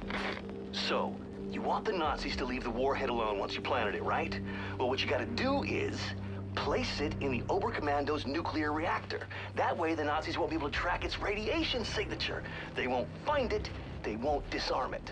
So, you want the Nazis to leave the warhead alone once you planted it, right? Well, what you gotta do is place it in the Oberkommando's nuclear reactor. That way the Nazis won't be able to track its radiation signature. They won't find it, they won't disarm it.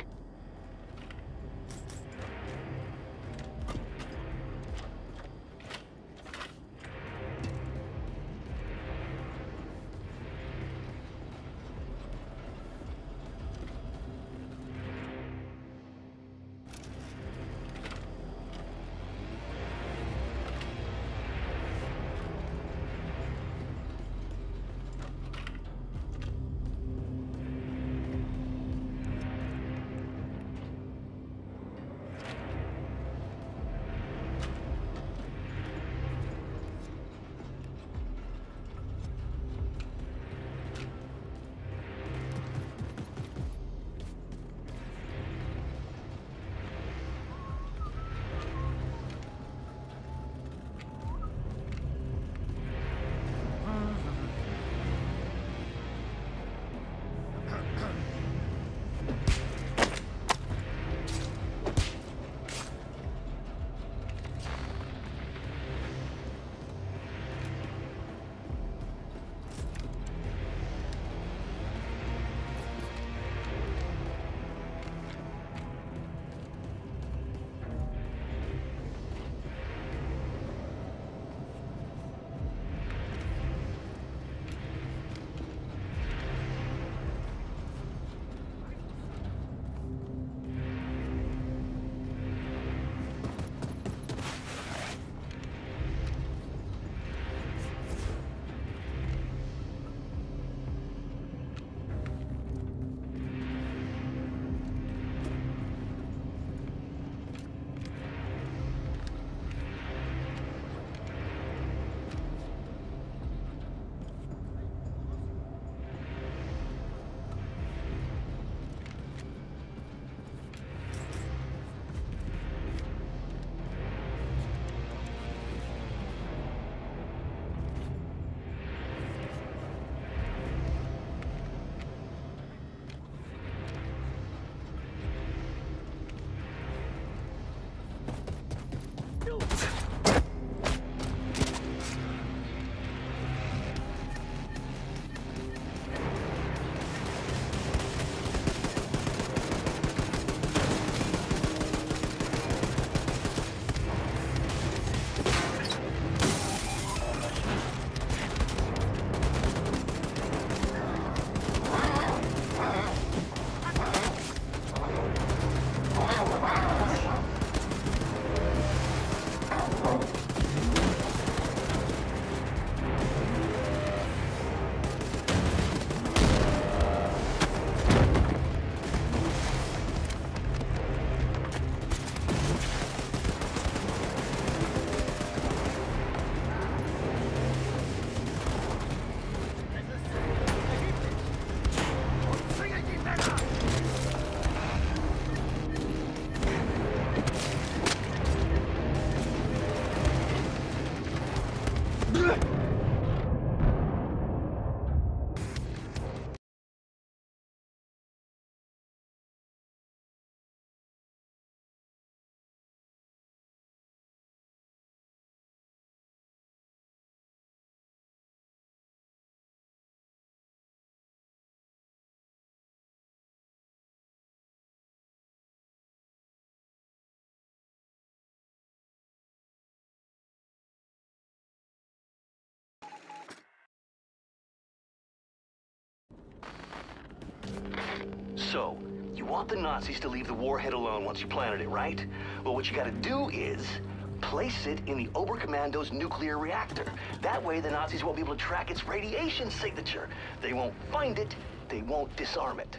So, you want the Nazis to leave the warhead alone once you planted it, right? Well, what you gotta do is place it in the Oberkommando's nuclear reactor. That way the Nazis won't be able to track its radiation signature. They won't find it, they won't disarm it.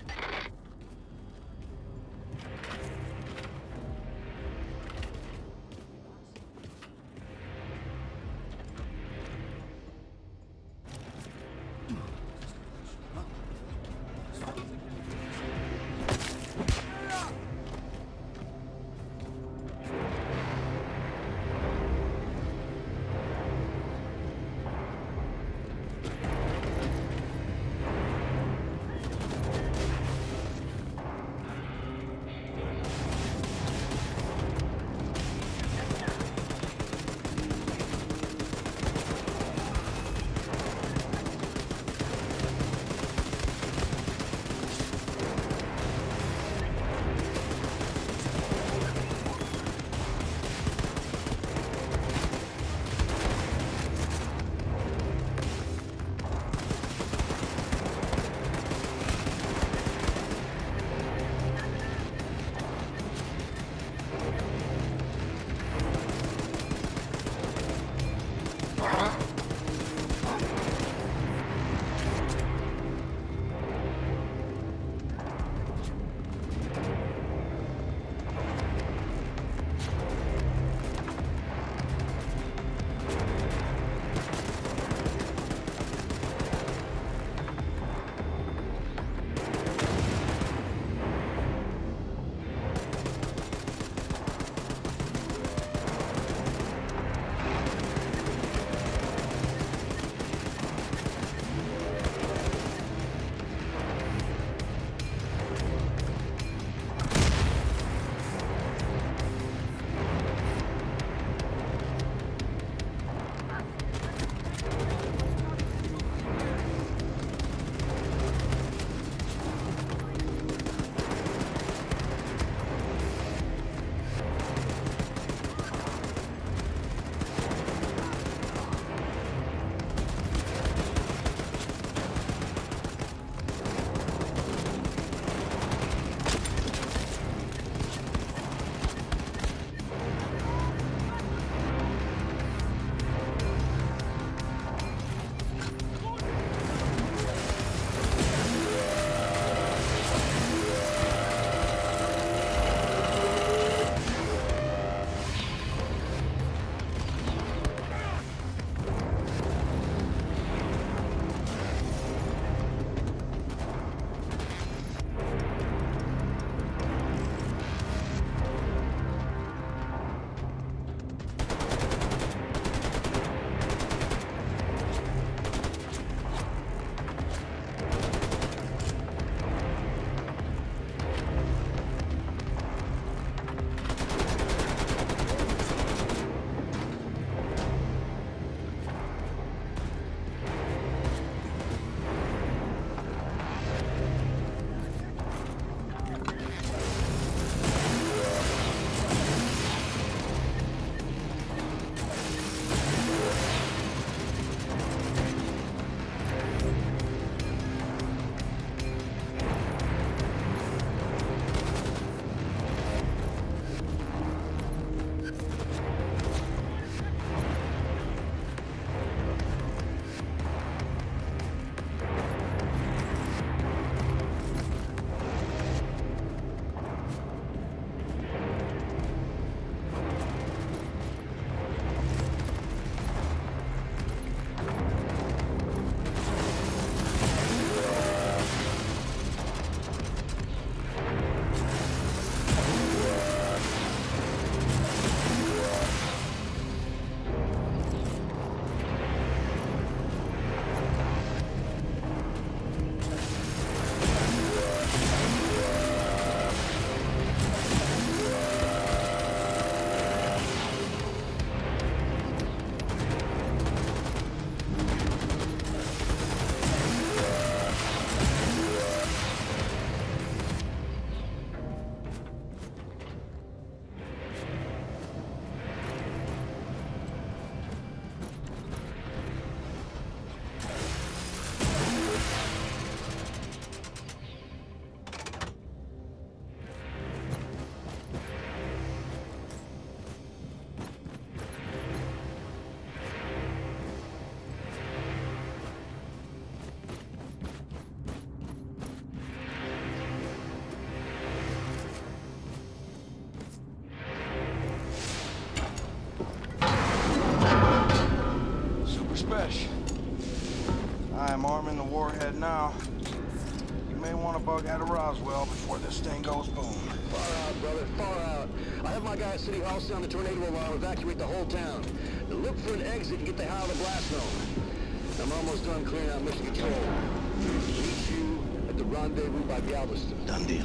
now. You may want to bug out of Roswell before this thing goes boom. Far out, brother, far out. I have my guy at City Hall sound the tornado alarm, evacuate the whole town. Then look for an exit and get the hell out of the blast zone. I'm almost done clearing out mission control. Meet you at the rendezvous by Galveston. Done deal.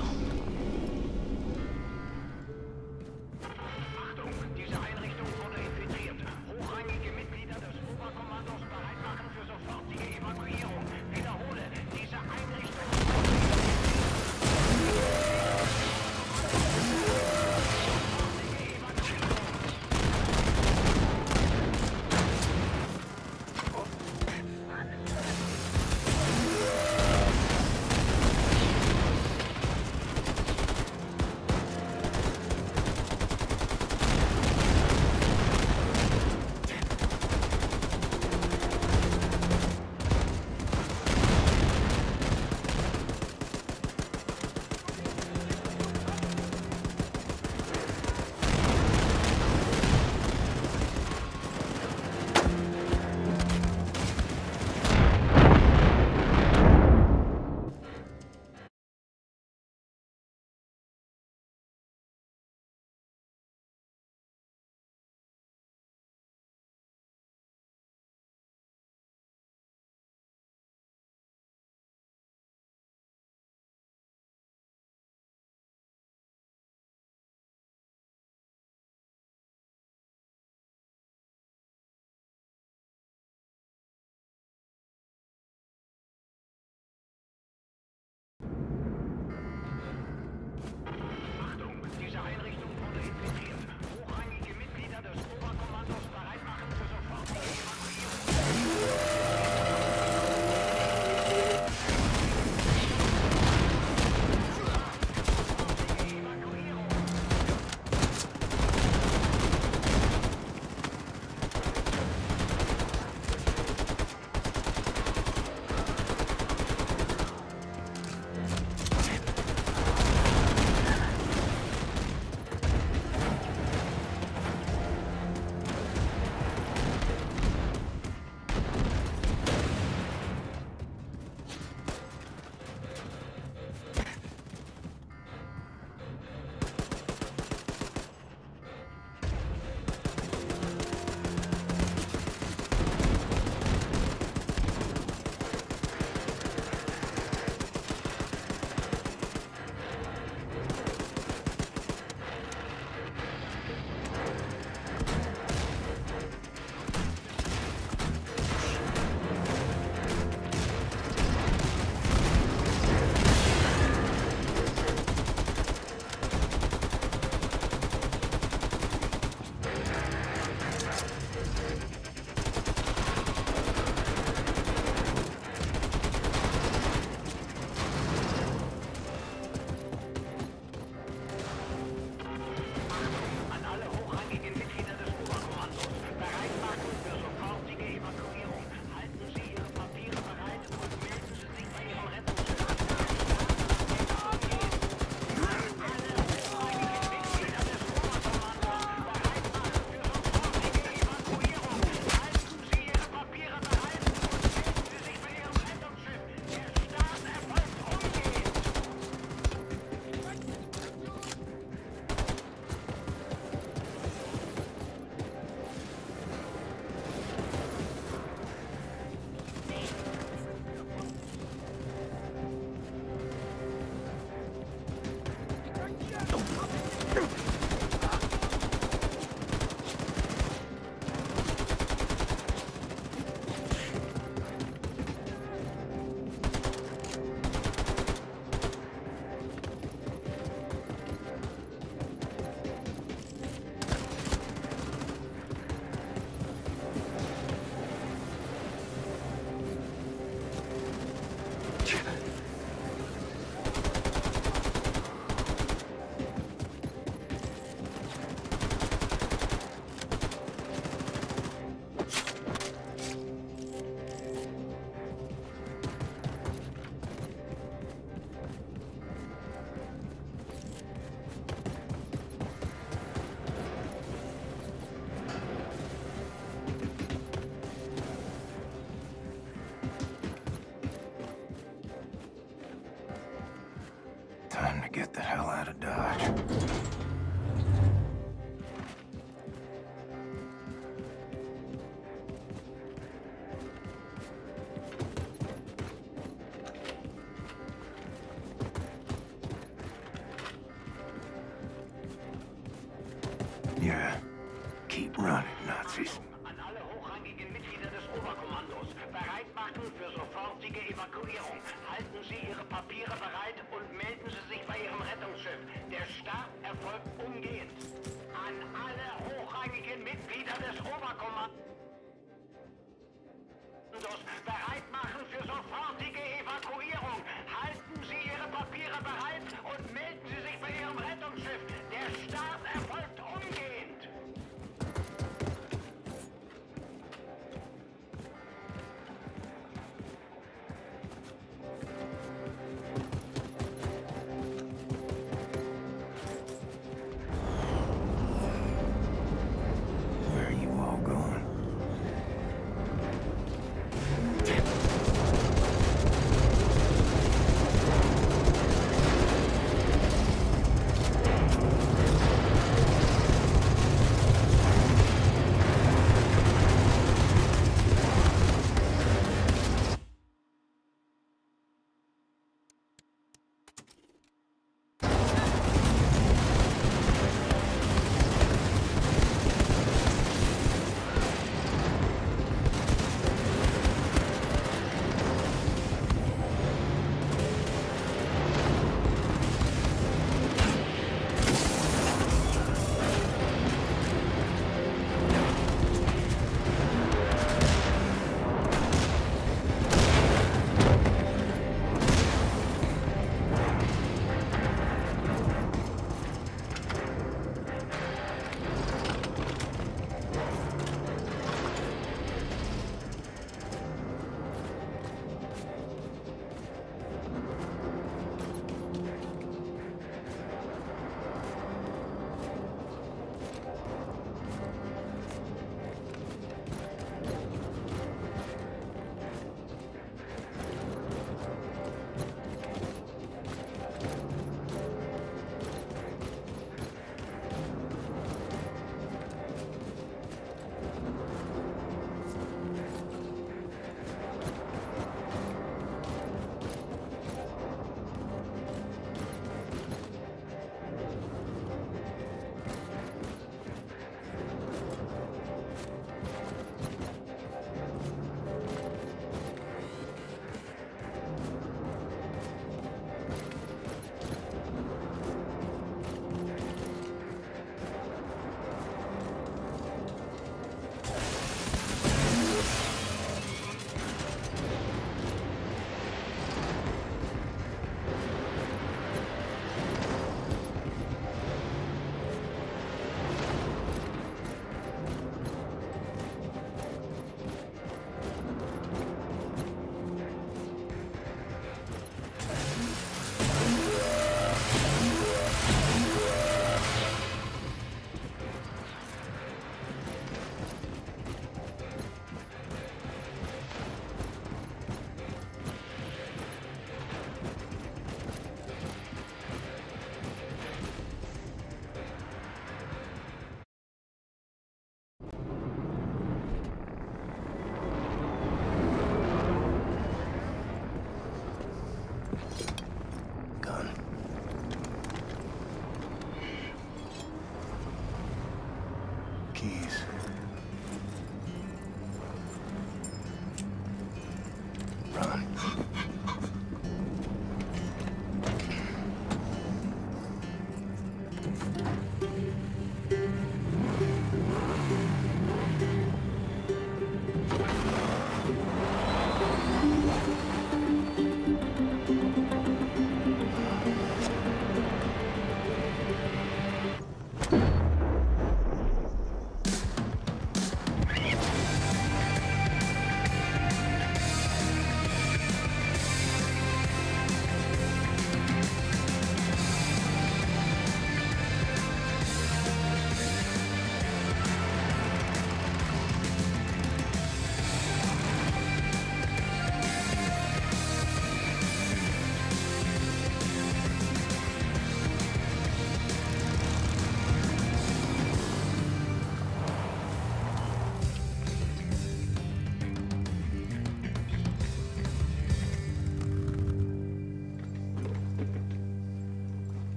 Achtung, diese Einrichtung wurde infiltriert. Hochrangige Mitglieder des Oberkommandos bereit machen für sofortige Evakuierung. Wiederhole, diese Einrichtung... Achtung, diese Einrichtung wurde infiltriert. Hochrangige Mitglieder des Oberkommandos bereit machen für sofortige Evakuierung. Time to get the hell out of Dodge. Yeah. Keep running, Nazis. An alle hochrangigen Mitglieder des Oberkommandos. Bereit machen für sofortige Evakuierung. Halten Sie Ihre Papiere bereit und melden Sie sich bei Ihrem Rettungsschiff. Der Start erfolgt umgehend. An alle hochrangigen Mitglieder des Oberkommandos. Bereit machen für sofortige Evakuierung. Halten Sie Ihre Papiere bereit und melden Sie sich bei Ihrem Rettungsschiff. Der Start erfolgt umgehend. Where are you all going?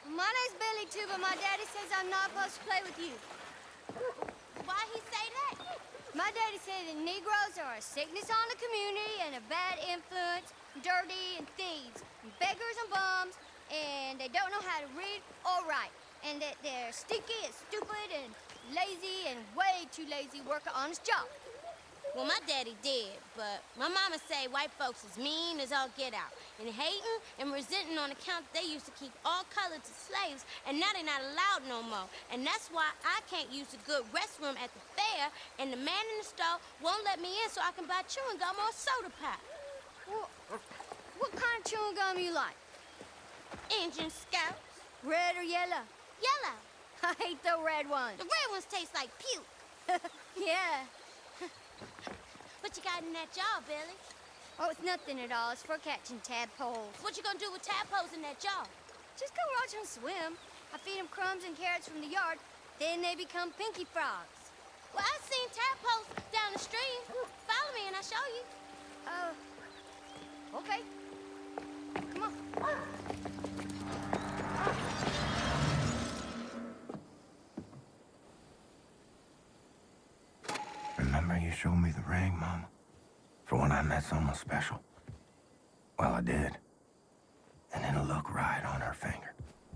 My name's Billy, too, but my daddy says I'm not supposed to play with you. Why he say that? My daddy said that Negroes are a sickness on the community and a bad influence, dirty and thieves, and beggars and bums, and they don't know how to read or write, and that they're stinky and stupid and lazy and way too lazy to work an honest job. Well, my daddy did, but my mama say white folks is mean as all get out, and hating and resenting on account they used to keep all colors as slaves, and now they're not allowed no more. And that's why I can't use the good restroom at the fair, and the man in the store won't let me in so I can buy chewing gum or soda pop. Well, what kind of chewing gum you like? Injun Scouts. Red or yellow? Yellow. I hate the red ones. The red ones taste like puke. Yeah. What you got in that jar, Billy? Oh, it's nothing at all. It's for catching tadpoles. What you gonna do with tadpoles in that jar? Just go watch them swim. I feed them crumbs and carrots from the yard. Then they become pinky frogs. Well, I've seen tadpoles down the stream. Follow me and I'll show you. Okay. Come on. Remember you showed me the ring, Mama? For when I met someone special? Well, I did. And it'll look right on her finger.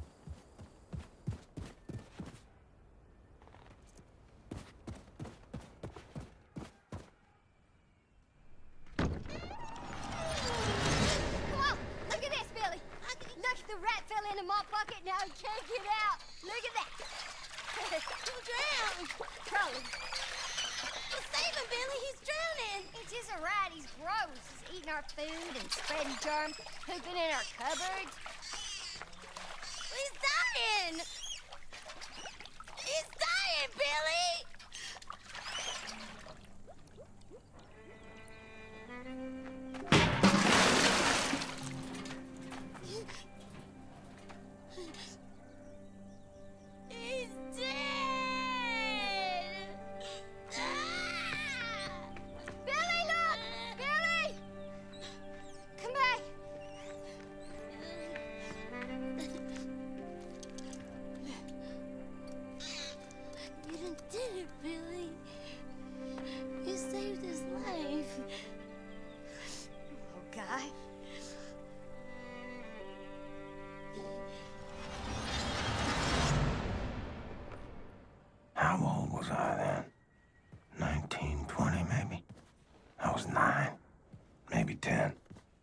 Come on. Look at this, Billy. Look, the rat fell into my bucket. Now he can't get out. Look at that. He drowned. Charlie. Save him, Billy. He's drowning. It's just a rat. He's gross. He's eating our food and spreading germs, pooping in our cupboards. He's dying. He's dying, Billy. He's dead. Billy, look! Billy! Come back. You done did it, Billy. You saved his life. Oh, Guy. How old was I then? 19, 20 maybe? I was 9, maybe 10.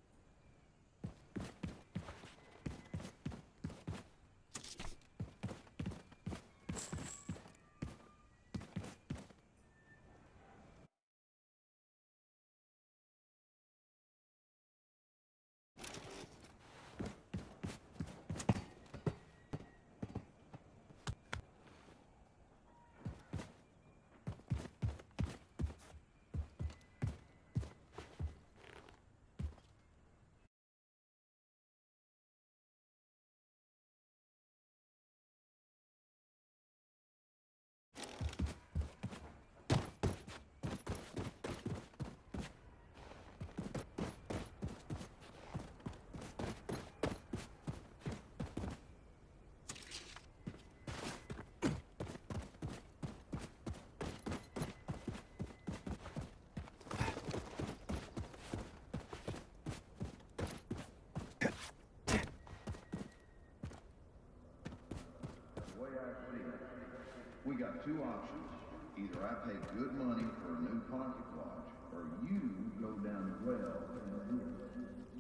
We got two options. Either I pay good money for a new pocket watch, or you go down the well and do it.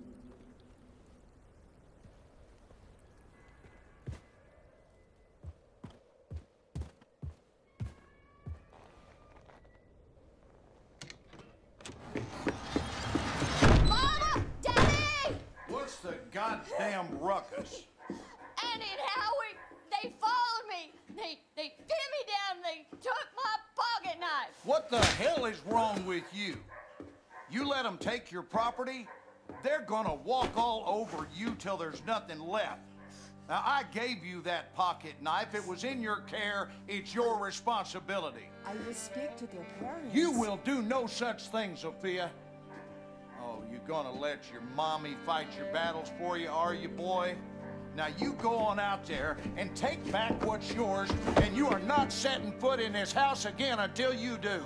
Mama! Daddy! What's the goddamn ruckus? Annie and Howie, they followed me. They pinned me down. They took my pocket knife. What the hell is wrong with you? You let them take your property, they're gonna walk all over you till there's nothing left. Now, I gave you that pocket knife. It was in your care. It's your responsibility. I will speak to their parents. You will do no such thing, Sophia. Oh, you gonna let your mommy fight your battles for you, are you, boy? Now you go on out there and take back what's yours, and you are not setting foot in this house again until you do.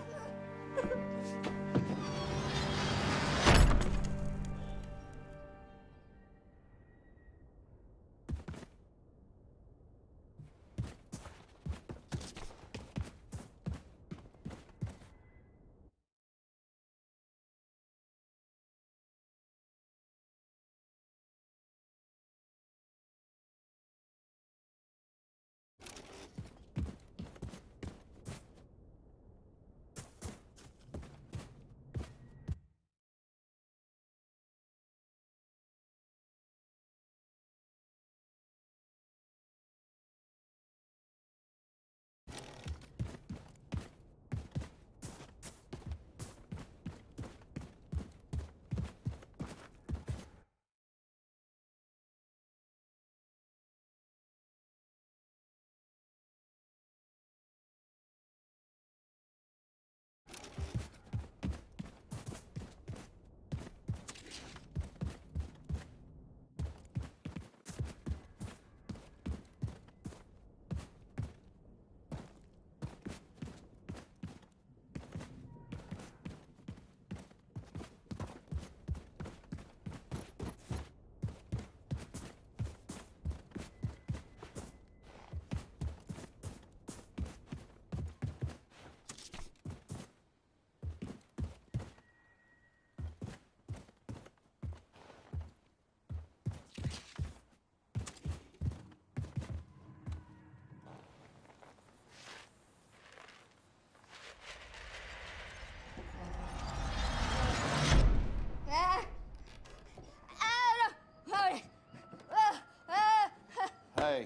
Hey.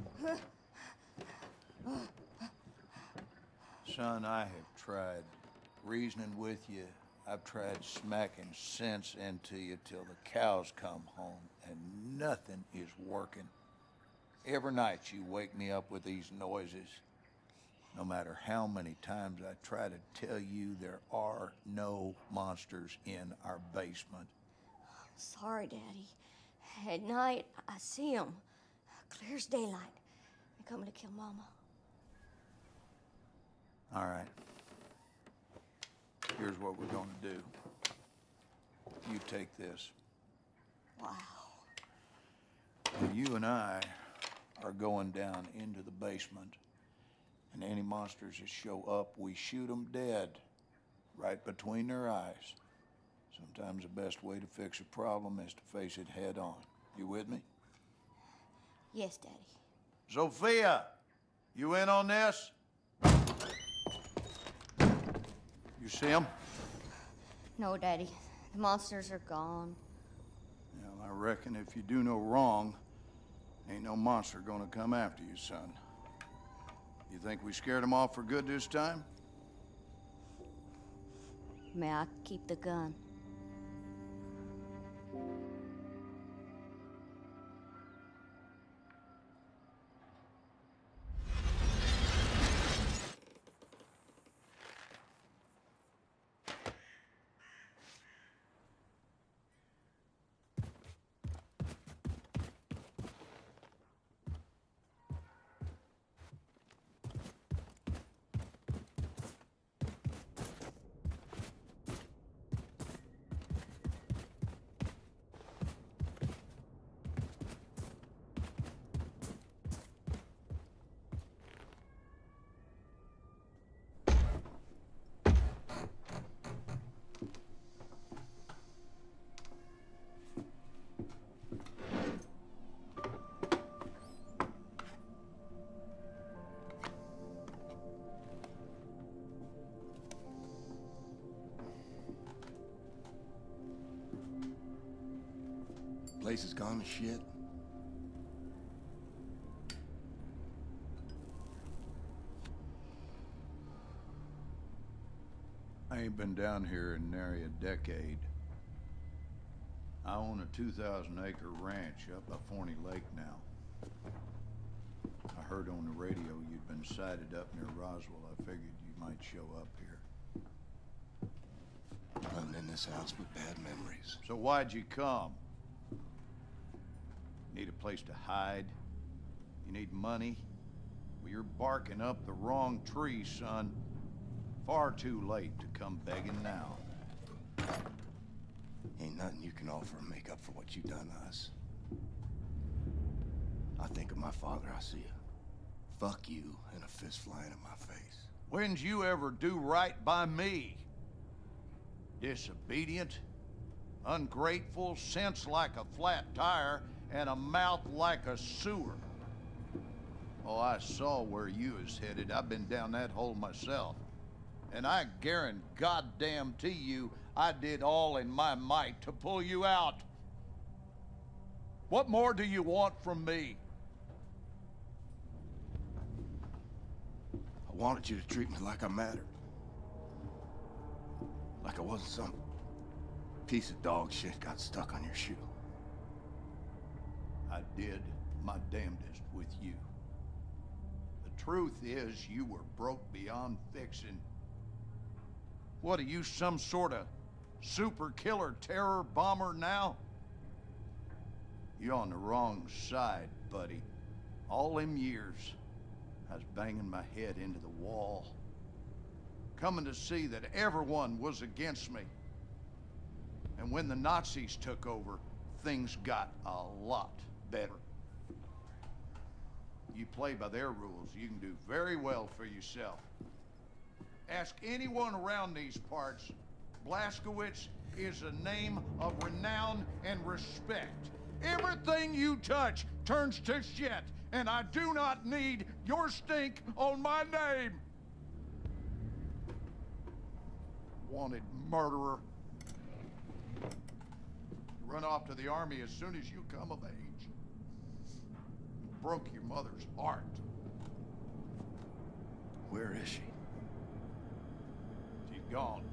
Son, I have tried reasoning with you. I've tried smacking sense into you till the cows come home, and nothing is working. Every night you wake me up with these noises. No matter how many times I try to tell you there are no monsters in our basement. Sorry, Daddy. At night, I see them. Clear as daylight. They're coming to kill Mama. All right. Here's what we're gonna do. You take this. Wow. Now, you and I are going down into the basement, and any monsters that show up, we shoot them dead, right between their eyes. Sometimes the best way to fix a problem is to face it head on. You with me? Yes, Daddy. Sophia, you in on this? You see him? No, Daddy. The monsters are gone. Well, I reckon if you do no wrong, ain't no monster gonna come after you, son. You think we scared them off for good this time? May I keep the gun? Place is gone to shit. I ain't been down here in nary a decade. I own a 2,000-acre ranch up by Forney Lake now. I heard on the radio you'd been sighted up near Roswell. I figured you might show up here. Nothing in this house but bad memories. So why'd you come? Need a place to hide? You need money? Well, you're barking up the wrong tree, son. Far too late to come begging now. Ain't nothing you can offer to make up for what you done to us. I think of my father, I see a fuck you and a fist flying in my face. When'd you ever do right by me? Disobedient, ungrateful, sense like a flat tire, and a mouth like a sewer. Oh, I saw where you was headed. I've been down that hole myself. And I guarantee you, I did all in my might to pull you out. What more do you want from me? I wanted you to treat me like I mattered. Like I wasn't some piece of dog shit got stuck on your shoe. I did my damnedest with you. The truth is, you were broke beyond fixing. What are you, some sort of super killer terror bomber now? You're on the wrong side, buddy. All them years, I was banging my head into the wall, coming to see that everyone was against me. And when the Nazis took over, things got a lot better. You play by their rules, you can do very well for yourself. Ask anyone around these parts. Blazkowicz is a name of renown and respect. Everything you touch turns to shit, and I do not need your stink on my name. Wanted murderer. Run off to the army as soon as you come of age. Broke your mother's heart. Where is she? She's gone.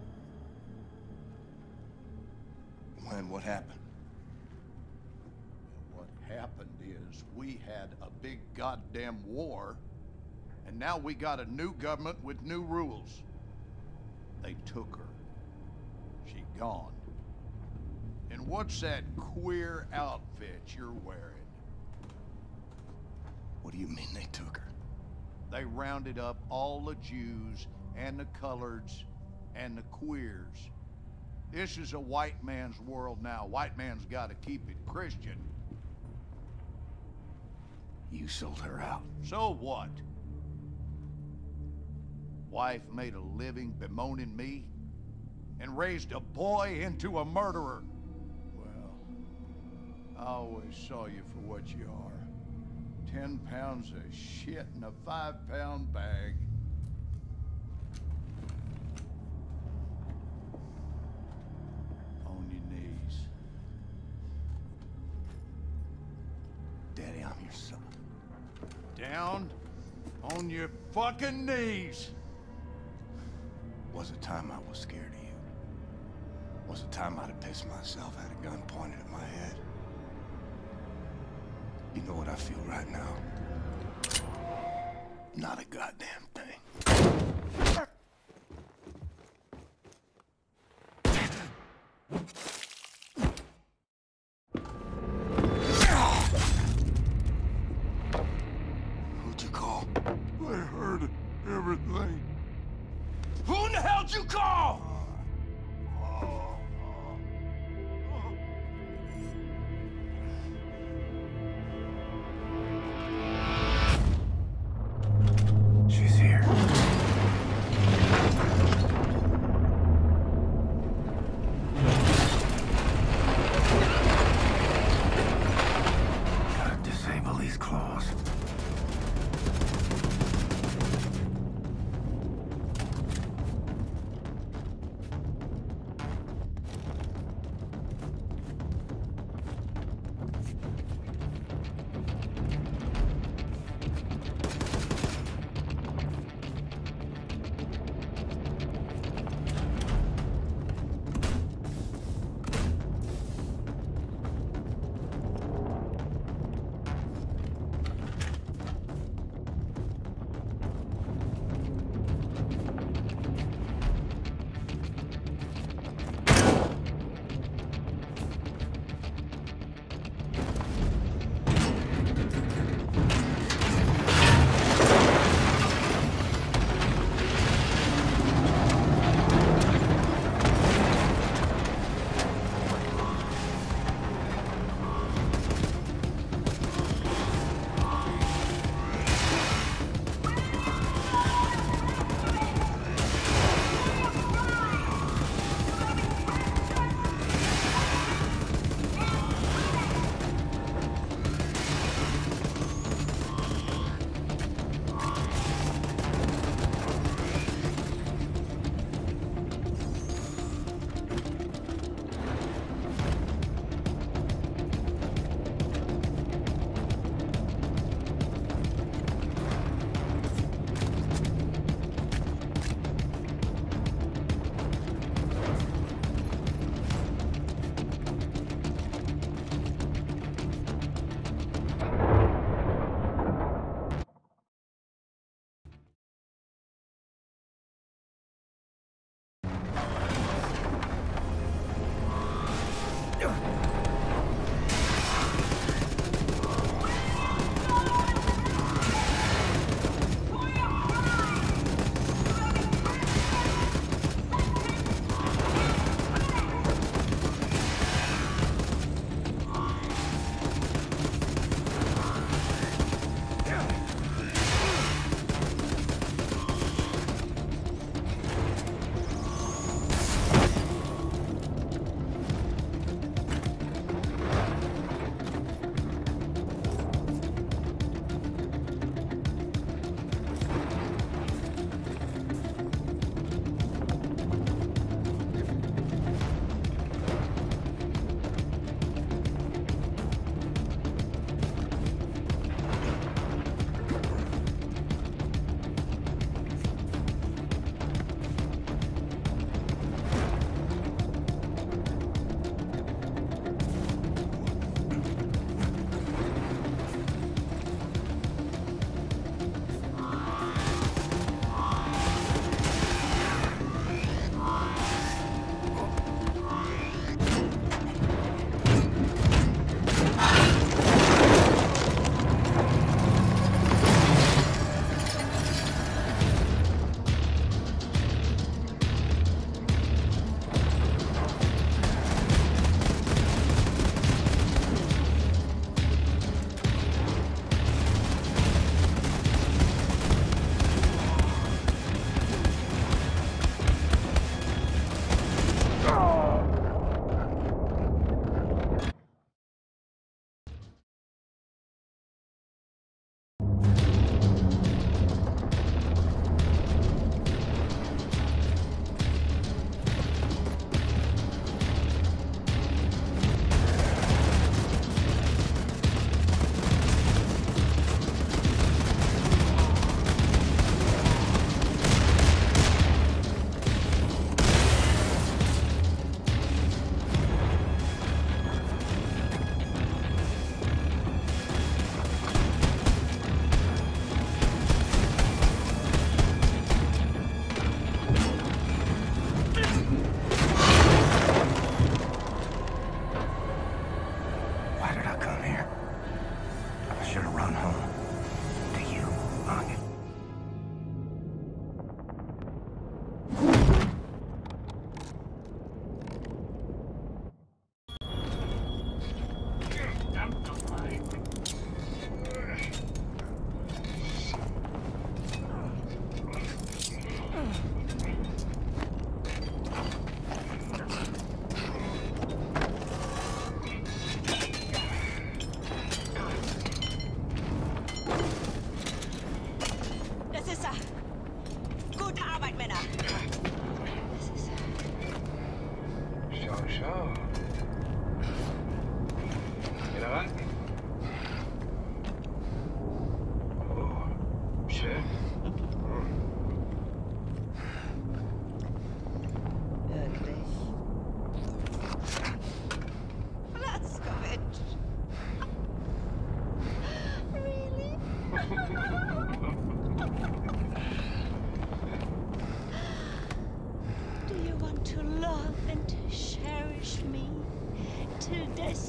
When? What happened? What happened is we had a big goddamn war, and now we got a new government with new rules. They took her. She gone. And what's that queer outfit you're wearing? What do you mean they took her? They rounded up all the Jews and the coloreds and the queers. This is a white man's world now. White man's got to keep it Christian. You sold her out. So what? Wife made a living bemoaning me and raised a boy into a murderer. Well, I always saw you for what you are. 10 pounds of shit in a 5-pound bag. On your knees. Daddy, I'm your son. Down on your fucking knees. Was a time I was scared of you. Was a time I'd have pissed myself, had a gun pointed at my head. You know what I feel right now? Not a goddamn thing. Who'd you call? I heard everything. Who in the hell'd you call? She's here. Gotta disable these claws.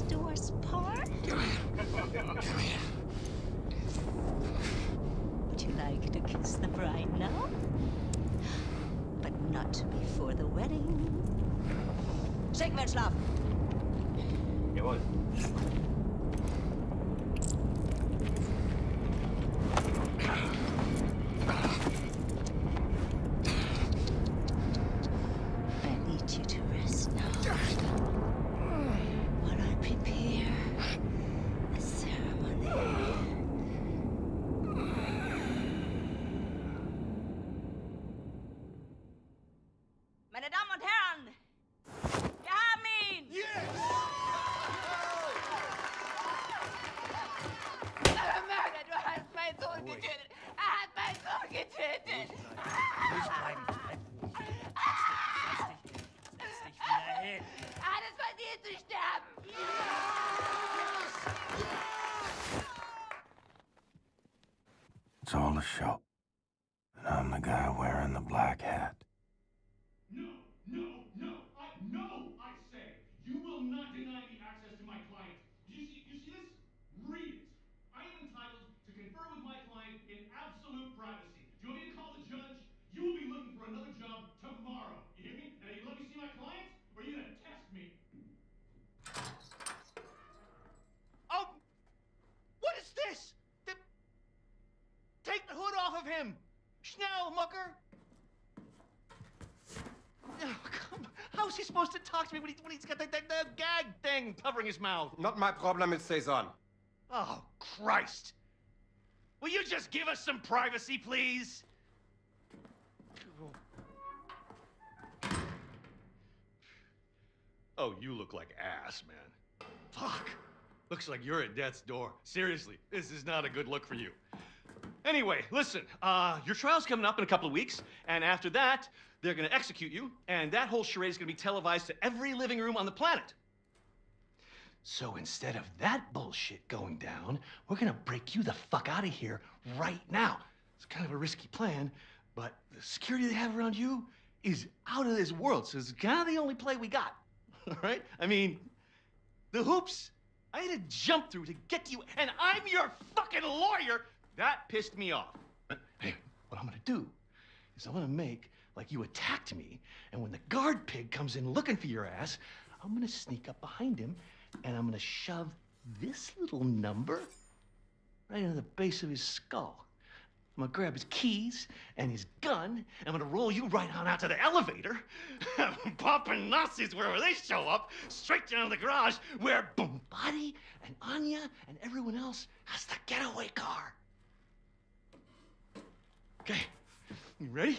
doors part? Come here. Would you like to kiss the bride now? But not before the wedding. Schicken wir in Schlaf. Jawohl. I need you to rest now. While I prepare the ceremony. Meine Damen und Herren, wir haben ihn! Mörder, du hast meinen Sohn getötet! Er hat meinen Sohn getötet! Ruhig bleiben. Setz dich wieder hin. Er hat es verdient zu sterben! It's all a show. And I'm the guy wearing the black hat. No, I say, you will not deny me access to my client. You see this? Read it. I am entitled to confer with my client in absolute privacy. Do you want me to call the judge? You will be looking for another job tomorrow. You hear me? And are you let me see my client? Or are you gonna test me? Oh! What is this? Take the hood off of him! Schnell, mucker! Oh, come on. How is he supposed to talk to me when he's got the gag thing covering his mouth? Not my problem, it stays on. Oh, Christ! Will you just give us some privacy, please? Oh, you look like ass, man. Fuck. Looks like you're at death's door. Seriously, this is not a good look for you. Anyway, listen, your trial's coming up in a couple of weeks, and after that, they're gonna execute you, and that whole charade is gonna be televised to every living room on the planet. So instead of that bullshit going down, we're gonna break you the fuck out of here right now. It's kind of a risky plan, but the security they have around you is out of this world, so it's kind of the only play we got, all right? I mean, the hoops I had to jump through to get to you, and I'm your fucking lawyer. That pissed me off. Hey, what I'm gonna do is I'm gonna make like you attacked me, and when the guard pig comes in looking for your ass, I'm gonna sneak up behind him, and I'm gonna shove this little number right into the base of his skull. I'm gonna grab his keys and his gun, and I'm gonna roll you right on out to the elevator, popping Nazis wherever they show up, straight down to the garage where Bombati and Anya and everyone else has the getaway car. Okay, you ready?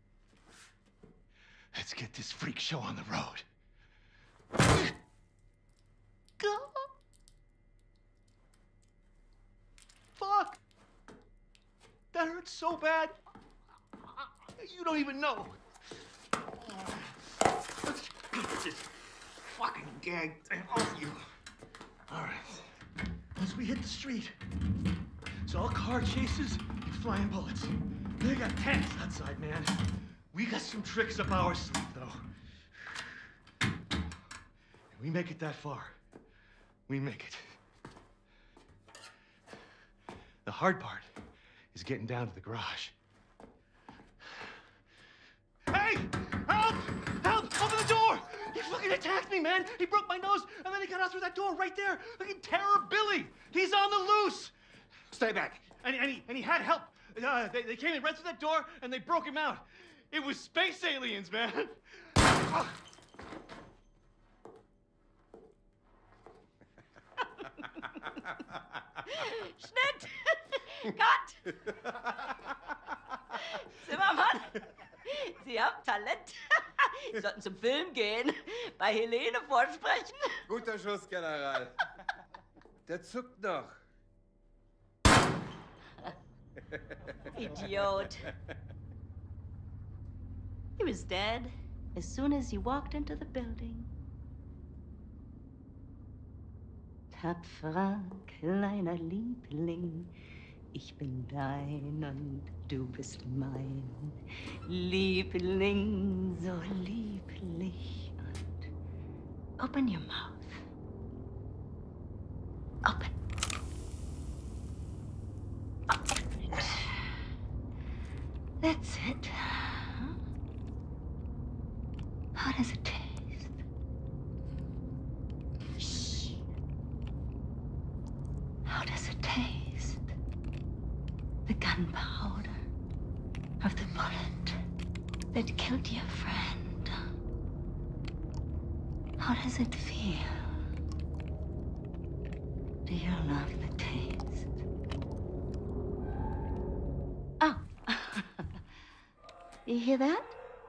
Let's get this freak show on the road. Go! Fuck! That hurts so bad. You don't even know. Let's get this fucking gag thing off you. All right. Once we hit the street, it's all car chases and flying bullets. They got tanks outside, man. We got some tricks up our sleeve, though. If we make it that far, we make it. The hard part is getting down to the garage. Hey! Help! Help! Open the door! He fucking attacked me, man! He broke my nose, and then he got out through that door right there! Fucking Terror Billy! He's on the loose! Stay back. And he had help. They came in right through that door, and they broke him out. It was space aliens, man! Schnitt! Cut! Zimmermann, Sie haben Talent. Sie sollten zum Film gehen, bei Helene vorsprechen. Guter Schuss, General. Der zuckt noch. Idiot. He was dead as soon as you walked into the building. Tapferer kleiner Liebling, ich bin dein und du bist mein. Liebling, so lieblich und open your mouth. That's it. How does it taste? Shh. How does it taste? The gunpowder of the bullet that killed your friend. How does it feel? Do you love the taste? Oh. You hear that?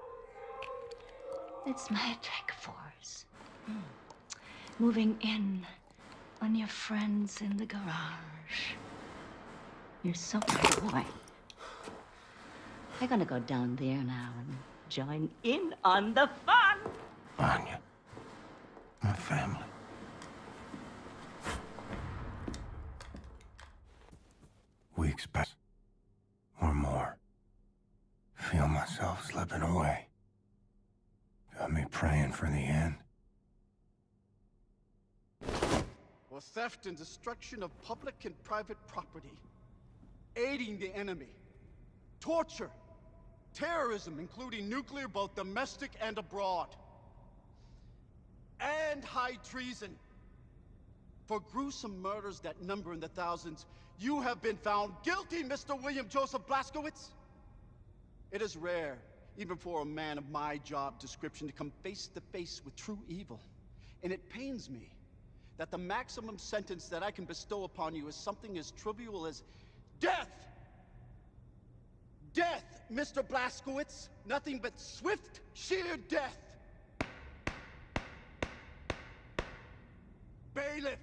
It's my attack force. Moving in on your friends in the garage. You're so boy. They're gonna go down there now and join in on the fun. Anya, my family. Weeks pass, or more. Feel myself slipping away. Got me praying for the end. For theft and destruction of public and private property, aiding the enemy, torture, terrorism, including nuclear, both domestic and abroad, and high treason. For gruesome murders that number in the thousands, you have been found guilty, Mr. William Joseph Blazkowicz. It is rare, even for a man of my job description, to come face to face with true evil. And it pains me that the maximum sentence that I can bestow upon you is something as trivial as death. Death, Mr. Blazkowicz. Nothing but swift, sheer death. Bailiff.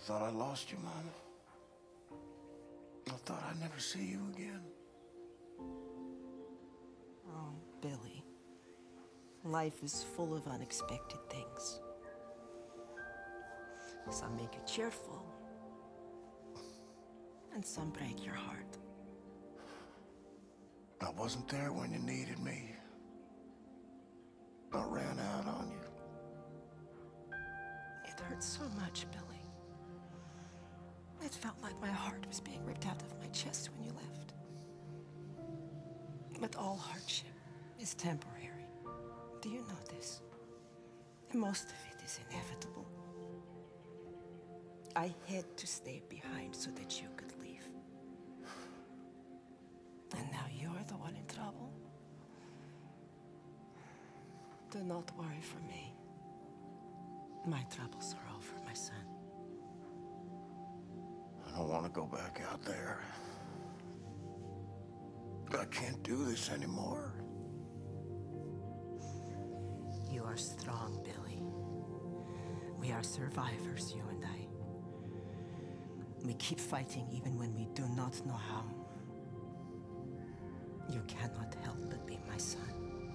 thought I lost you, Mom. I thought I'd never see you again. Oh, Billy. Life is full of unexpected things. Some make you cheerful, and some break your heart. I wasn't there when you needed me. I ran out on you. It hurt so much, Billy. It felt like my heart was being ripped out of my chest when you left. But all hardship is temporary. Do you know this? And most of it is inevitable. I had to stay behind so that you could leave. And now you're the one in trouble. Do not worry for me. My troubles are over, my son. I don't want to go back out there. I can't do this anymore. You are strong, Billy. We are survivors, you and I. We keep fighting even when we do not know how. You cannot help but be my son.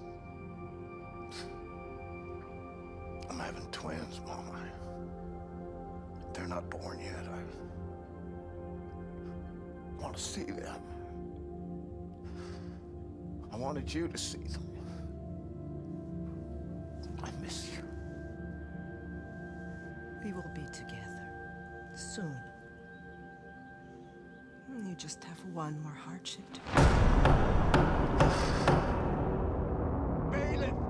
I'm having twins, Mama. They're not born yet. I want to see them. I wanted you to see them. I miss you. We will be together soon. You just have one more hardship to Bailiff!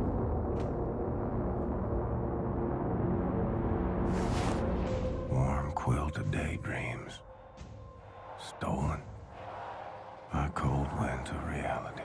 Warm quilted daydreams. Stolen by cold winds of reality.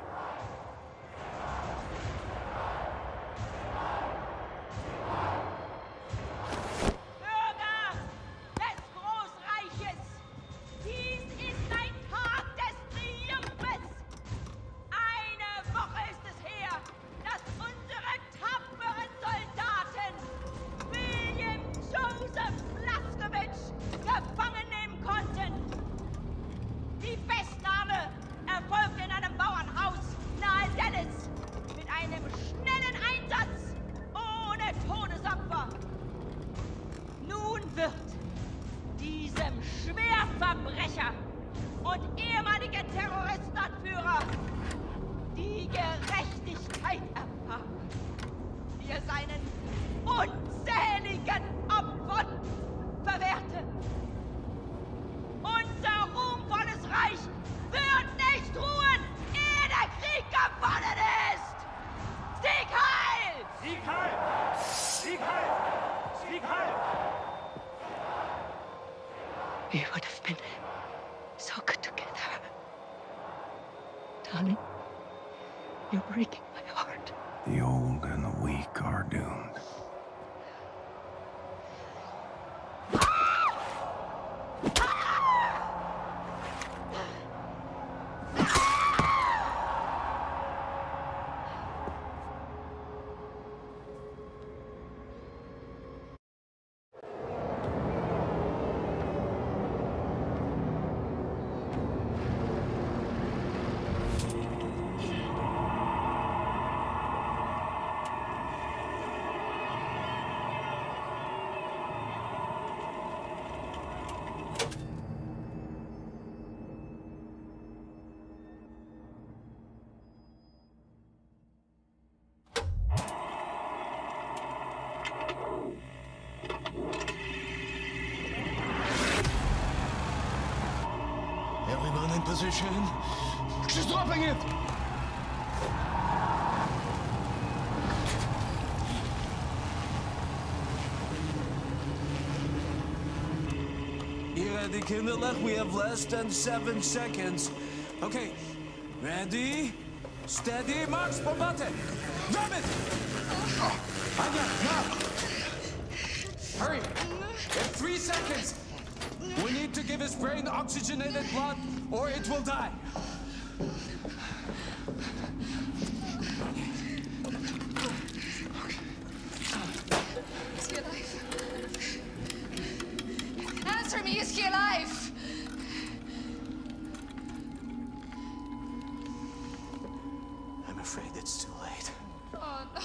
Schwerverbrecher und ehemalige Terroristenanführer die Gerechtigkeit erfahren, die er seinen unzähligen Opfern verwehrte. Unser ruhmvolles Reich wird nicht ruhen, ehe der Krieg gewonnen ist! Sieg heil! Sieg heil! Sieg heil! Sieg heil! We would have been so good together. Darling, you're breaking my heart. The old and the weak are doomed. Everyone in position. She's dropping it! Hier ready, kinderlijk. We have less than 7 seconds. Okay, ready, steady, march, bombate! Grab it! Anya, now! Hurry! We have 3 seconds! We need to give his brain oxygenated blood, or it will die. Answer me, is he alive? I'm afraid it's too late. Oh, no.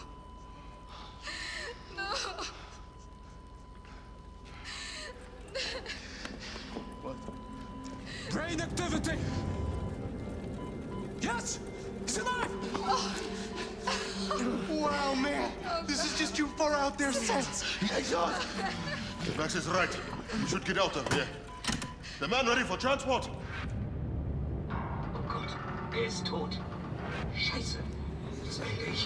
No. What? Brain activity! Yes! He's alive! Oh. Wow, man! This is just too far out there, Seth. Exhaust! Max is right. We should get out of here. The man ready for transport? Oh Gott, er ist tot. Scheiße. Das ist eigentlich...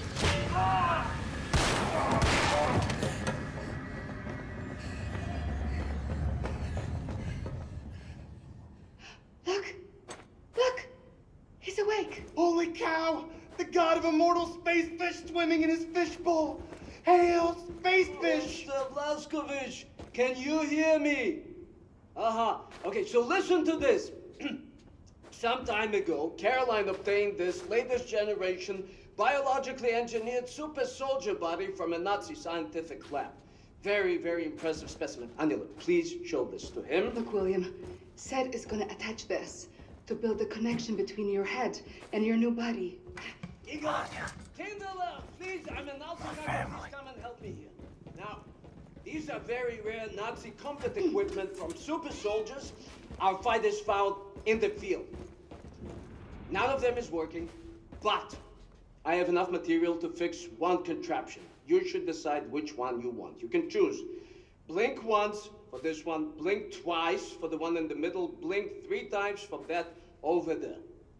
Look! He's awake. Holy cow! The god of immortal space fish swimming in his fishbowl! Hail, space fish! Mr. Blazkowicz, can you hear me? Okay, so listen to this. Some time ago, Caroline obtained this latest generation biologically engineered super soldier body from a Nazi scientific lab. Very, very impressive specimen. Anila, please show this to him. Look, William, Seth is gonna attach this to build a connection between your head and your new body. Igor, Kindler, please, I'm an family. Come and help me here. Now, these are very rare Nazi combat equipment from super soldiers our fighters found in the field. None of them is working, but I have enough material to fix one contraption. You should decide which one you want. You can choose. Blink once for this one, blink twice for the one in the middle, blink 3 times for that over there.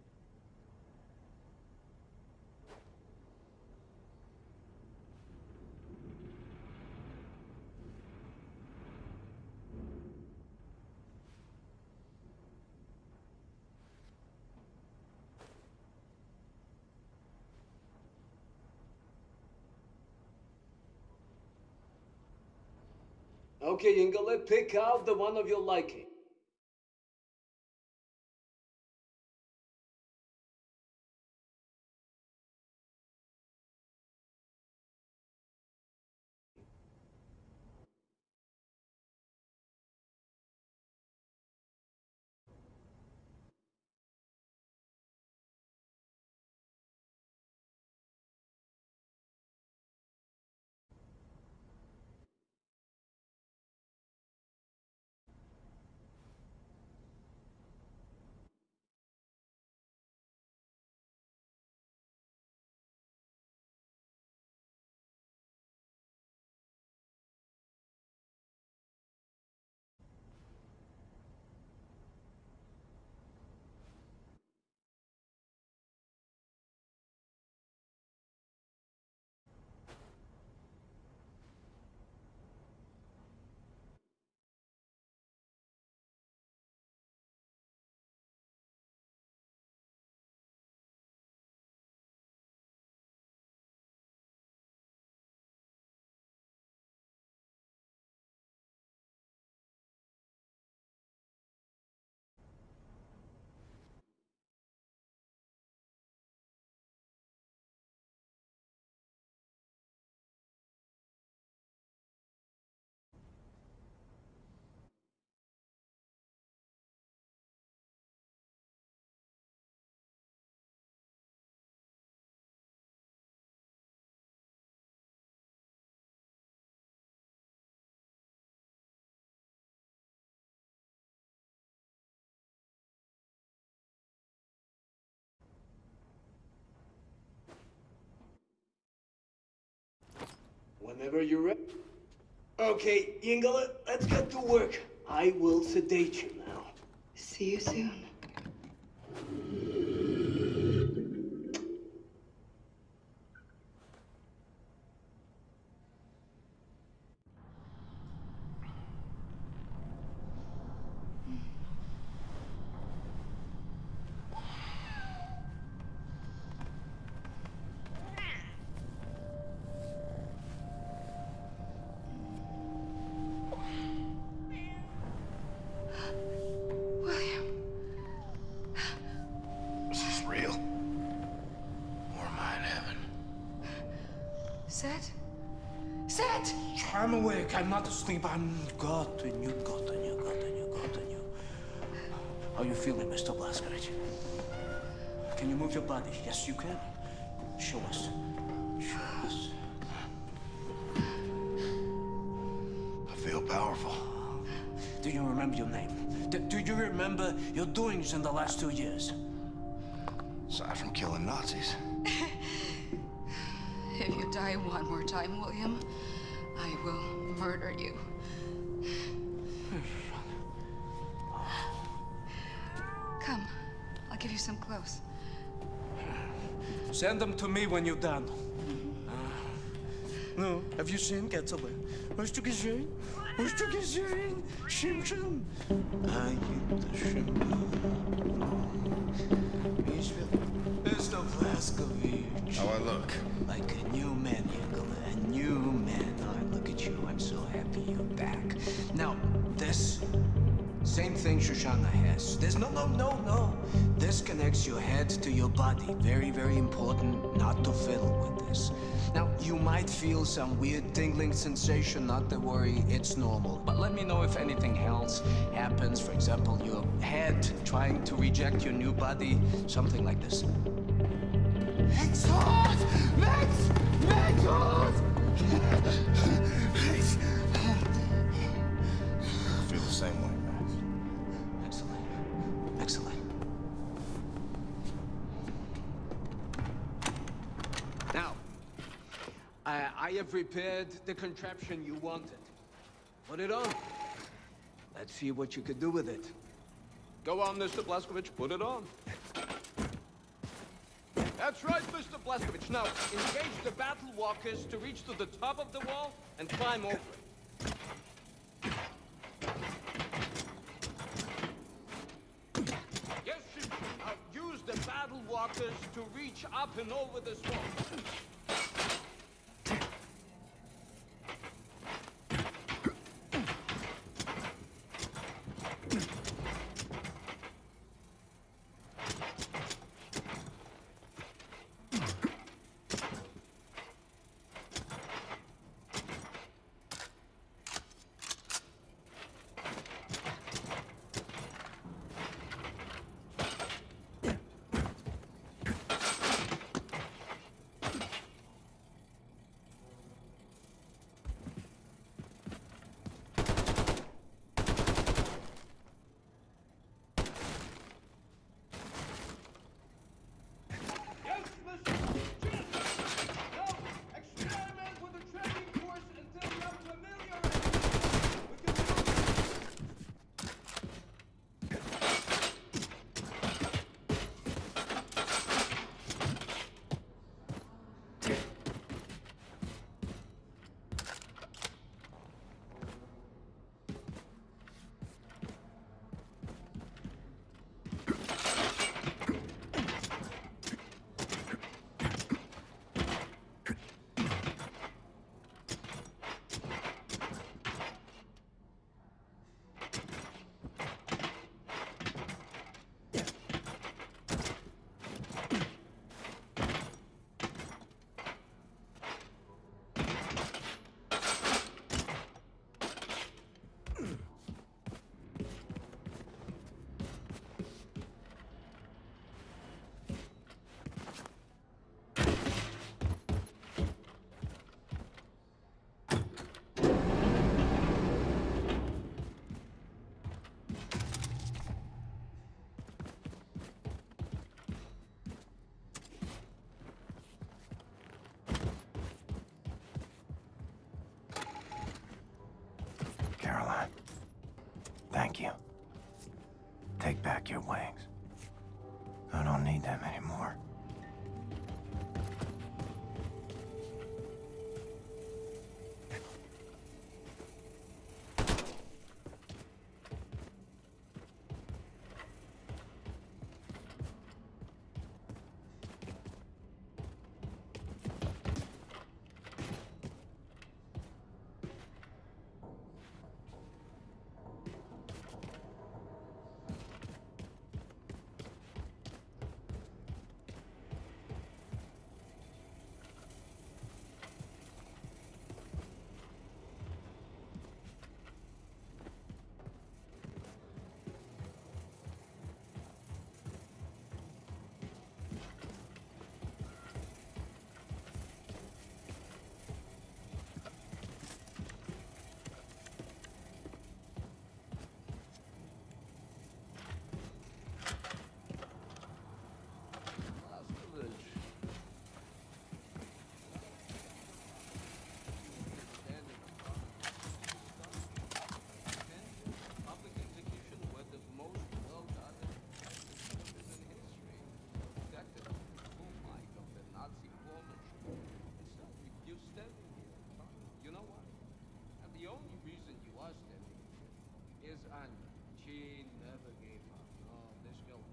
Okay, Ingele, pick out the one of your liking. Whenever you're ready. Okay, Ingele, let's get to work. I will sedate you now. See you soon. I'm awake. I'm not asleep. I'm got and you got and you got. How you feeling, Mr. Blazkowicz? Can you move your body? Yes, you can. Show us. Show us. I feel powerful. Do you remember your name? Do you remember your doings in the last 2 years? Aside from killing Nazis. If you die one more time, William, I will murder you. Come, I'll give you some clothes. Send them to me when you're done. No, have you seen Getaway? Hast du gesehen? Hast du gesehen? Simpson? Are you the Simpson? Mr. Blazkowicz. How I look? Like a new man, Yingler. A new man. Oh, look at you. I'm so happy you're back. Now, this same thing Shoshana has. There's no. This connects your head to your body. Very, very important not to fiddle with this. Now, you might feel some weird tingling sensation. Not to worry, it's normal. But let me know if anything else happens. For example, your head trying to reject your new body. Something like this. It's hot! Max! Max! Hot! I feel the same way, Max. Excellent. Excellent. Now, I have prepared the contraption you wanted. Put it on. Let's see what you could do with it. Go on, Mr. Blazkowicz, put it on. That's right, Mr. Blazkowicz. Now, engage the battle walkers to reach to the top of the wall and climb over it. Yes, Simpson. Now, use the battle walkers to reach up and over this wall. Caroline, thank you. Take back your wings. I don't need them anymore.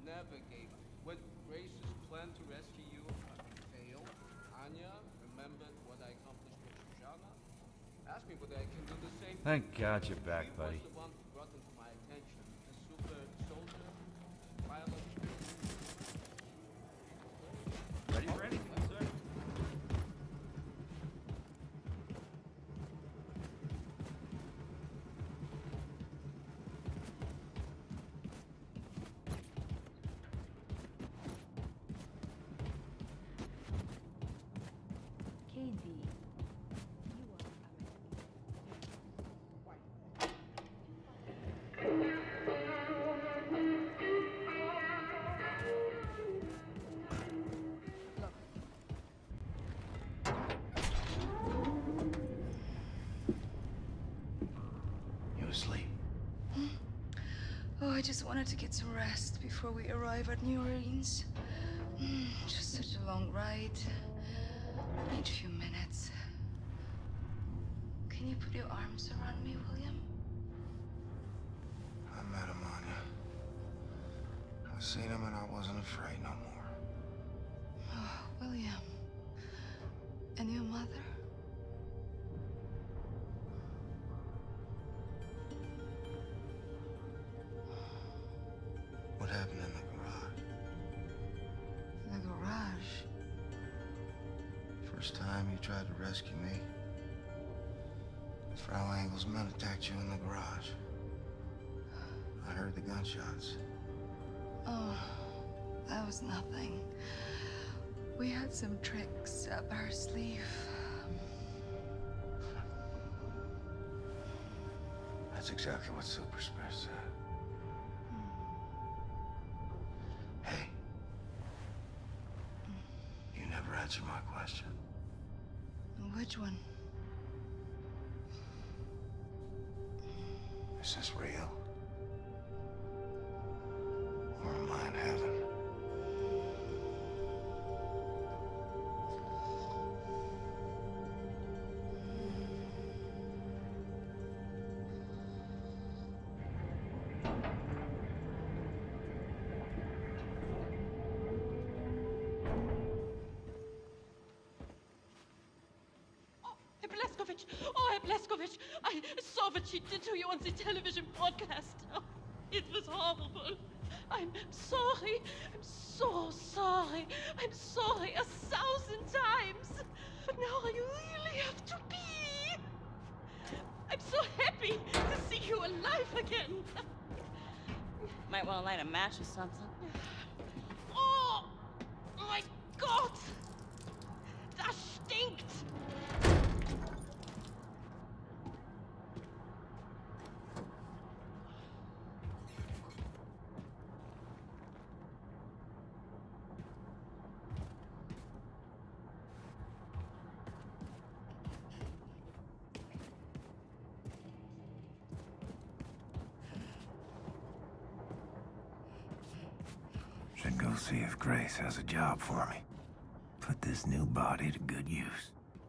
never gave up. When Grace's plan to rescue you failed, Anya remembered what I accomplished with Shoshana. Asked me whether I can do the same. Thank God you're back, buddy. She was the one who brought them to my attention. A super soldier, pilot. Ready for anything, sir? Asleep. Oh, I just wanted to get some rest before we arrive at New Orleans. Just such a long ride. Need a few minutes. Can you put your arms around me, William? I met him, Anya. I seen him and I wasn't afraid no more. Oh, William. And your mother? What happened in the garage? The garage? First time you tried to rescue me, Frau Engel's men attacked you in the garage. I heard the gunshots. Oh, that was nothing. We had some tricks up our sleeve. That's exactly what Super Spare said. Hey. You never answered my question. Which one? Is this real? Or am I in heaven? Blazkowicz! Oh, Herr Blazkowicz! I saw what she did to you on the television broadcast. Oh, it was horrible. I'm sorry. I'm so sorry. I'm sorry 1,000 times. But now I really have to pee. I'm so happy to see you alive again. Might want to light a match or something. Oh, my God! Das stinkt! Should go see if Grace has a job for me. Put this new body to good use.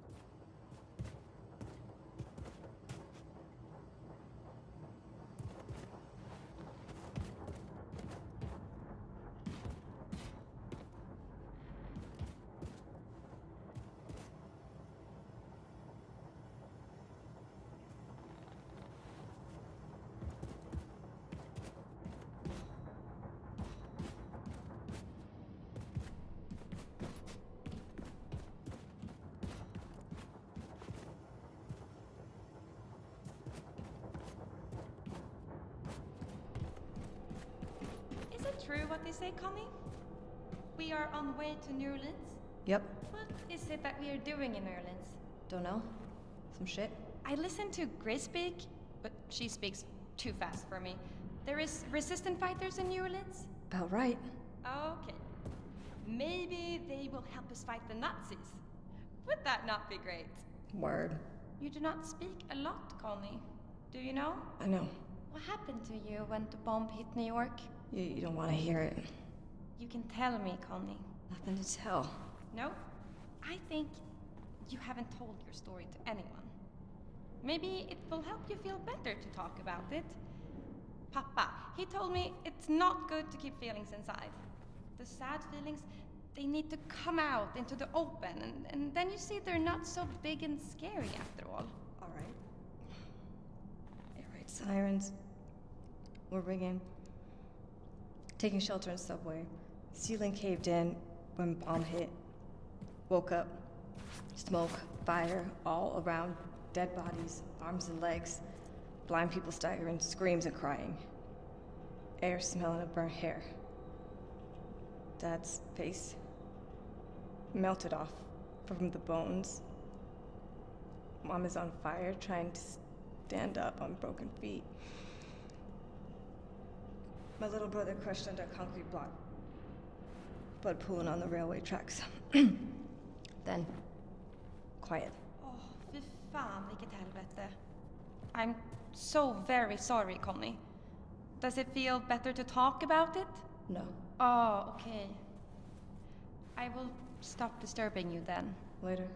Is it true what they say, Connie? We are on the way to New Orleans? Yep. What is it that we are doing in New Orleans? Don't know. Some shit. I listened to Grace speak, but she speaks too fast for me. There is resistant fighters in New Orleans? About right. Okay. Maybe they will help us fight the Nazis. Would that not be great? Word. You do not speak a lot, Connie. Do you know? I know. What happened to you when the bomb hit New York? You don't want to hear it. You can tell me, Connie. Nothing to tell. No? I think you haven't told your story to anyone. Maybe it will help you feel better to talk about it. Papa, he told me it's not good to keep feelings inside. The sad feelings, they need to come out into the open, and then you see they're not so big and scary after all. All right. Air raid sirens. We're ringing. Taking shelter in subway. Ceiling caved in when bomb hit. Woke up. Smoke, fire, all around. Dead bodies, arms and legs. Blind people staggering, screams and crying. Air smelling of burnt hair. Dad's face melted off from the bones. Mom is on fire, trying to stand up on broken feet. My little brother crushed under a concrete block. Blood pooling on the railway tracks. Then, quiet. Fy fan, vilket helvete. I'm so very sorry, Connie. Does it feel better to talk about it? No. Oh, okay. I will stop disturbing you then. Later.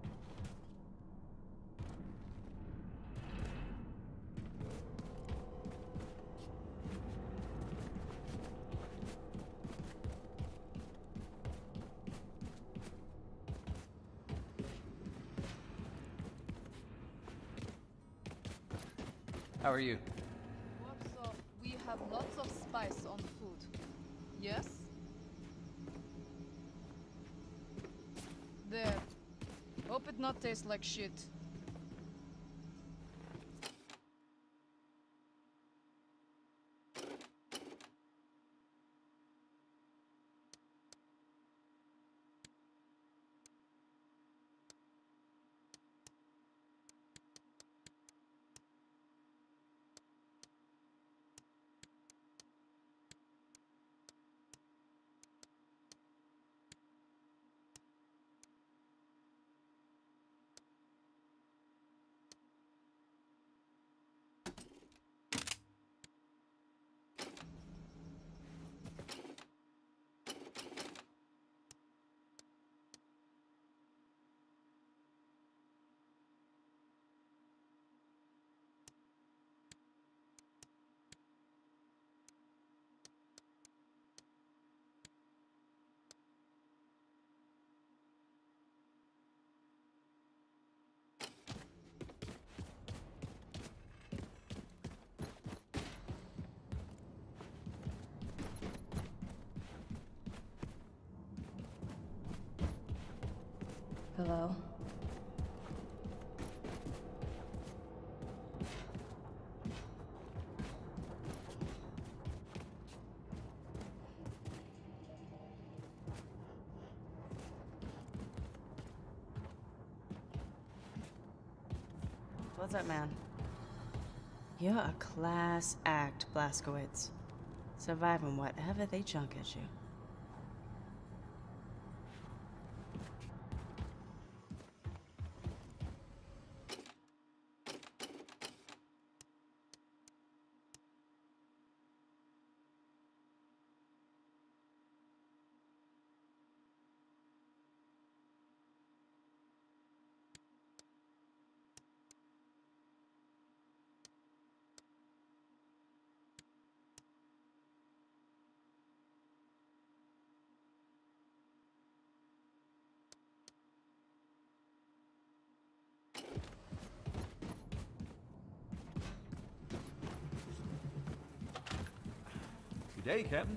How are you? What's up? We have lots of spice on food. Yes? There. Hope it not taste like shit. Hello? What's up, man? You're a class act, Blazkowicz. Surviving whatever they chunk at you. Good day, Captain.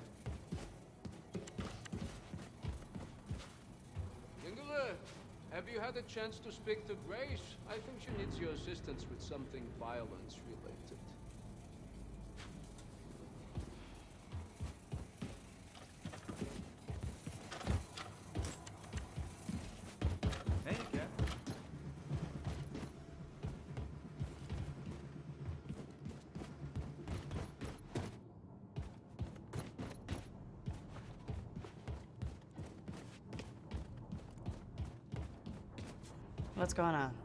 Ingele, have you had a chance to speak to Grace? I think she needs your assistance with something violence related. Hey, Captain. What's going on?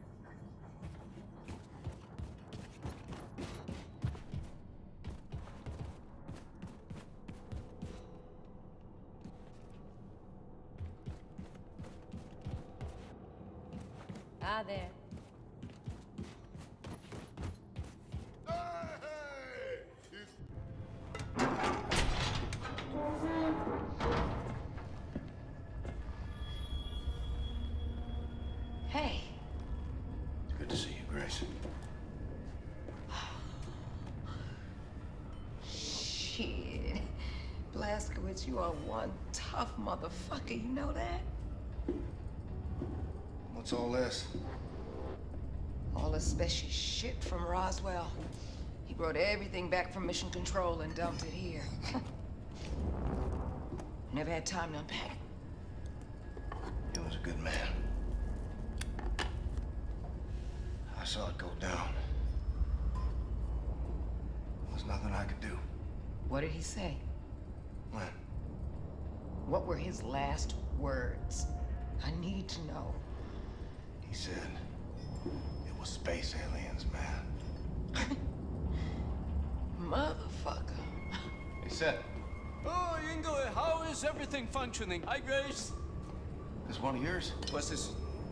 Ah, there. Hey! It's Blazkowicz, you are one tough motherfucker, you know that? What's all this? All the special shit from Roswell. He brought everything back from Mission Control and dumped it here. Never had time to unpack it. He was a good man. I saw it go down. There was nothing I could do. What did he say? When? What were his last words? I need to know. He said it was space aliens, man. Motherfucker. He said, Oh, Ingo, how is everything functioning? Hi, Grace. "This one of yours?" What's this?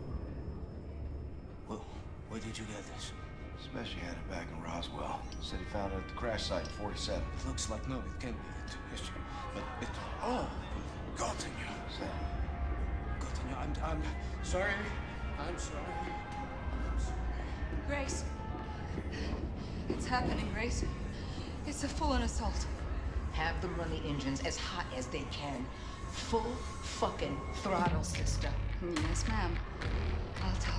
Where did you get this? Special had it back in Roswell. Said he found it at the crash site in 47. It looks like no, it can't be it. But it. Oh, gotten you. Gotten you. I'm sorry. I'm sorry. Grace. It's happening, Grace. It's a full-on assault. Have them run the engines as hot as they can. Full fucking throttle, sister. Yes, ma'am. I'll tell them.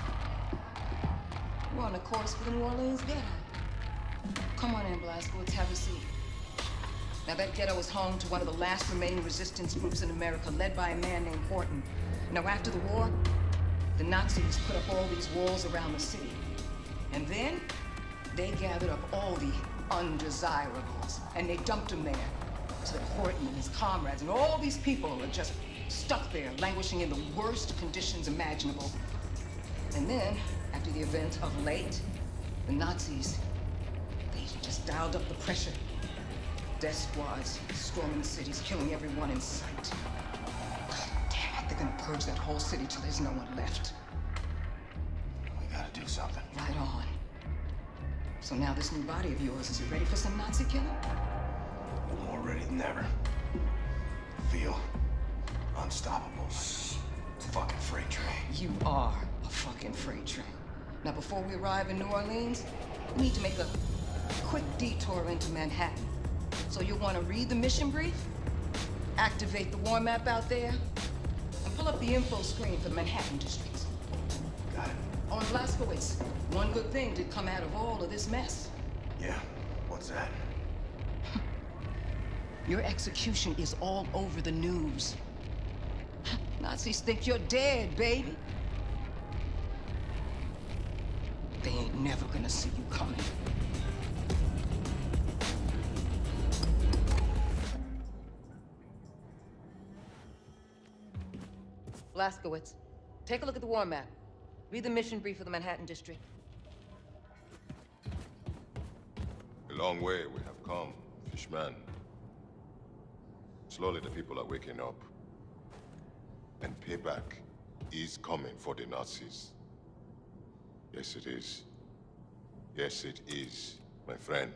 We're on a course for the New Orleans ghetto. Come on in, Blazkowicz, have a seat. Now, that ghetto is home to one of the last remaining resistance groups in America, led by a man named Horton. Now, after the war, the Nazis put up all these walls around the city. And then, they gathered up all the undesirables, and they dumped them there. So that Horton and his comrades and all these people are just stuck there, languishing in the worst conditions imaginable. And then, after the event of late, the Nazis, they just dialed up the pressure. Death squads storming cities, killing everyone in sight. God damn it, they're gonna purge that whole city till there's no one left. We gotta do something. Right on. So now this new body of yours, is it ready for some Nazi killing? More ready than ever. Feel unstoppable. It's a fucking freight train. You are a fucking freight train. Now, before we arrive in New Orleans, we need to make a quick detour into Manhattan. So you'll want to read the mission brief, activate the war map out there, and pull up the info screen for the Manhattan districts. Got it. On Blazkowicz, one good thing did come out of all of this mess. Yeah, what's that? Your execution is all over the news. Nazis think you're dead, baby. They ain't never gonna see you coming. Blazkowicz, take a look at the war map. Read the mission brief for the Manhattan District. A long way we have come, Fishman. Slowly the people are waking up. And payback is coming for the Nazis. Yes, it is. Yes, it is, my friend.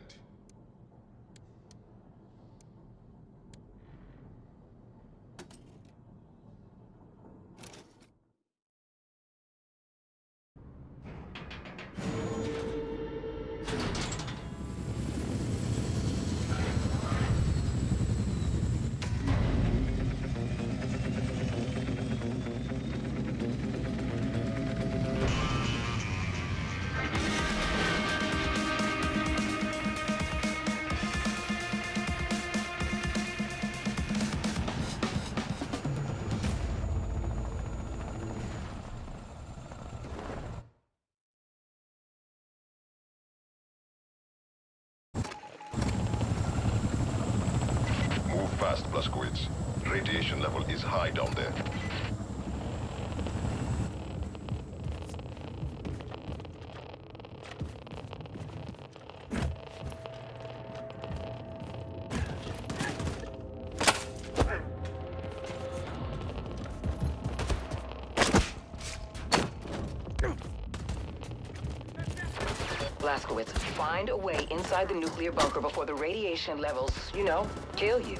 Fast, Blazkowicz. Radiation level is high down there. Blazkowicz, find a way inside the nuclear bunker before the radiation levels, you know, kill you.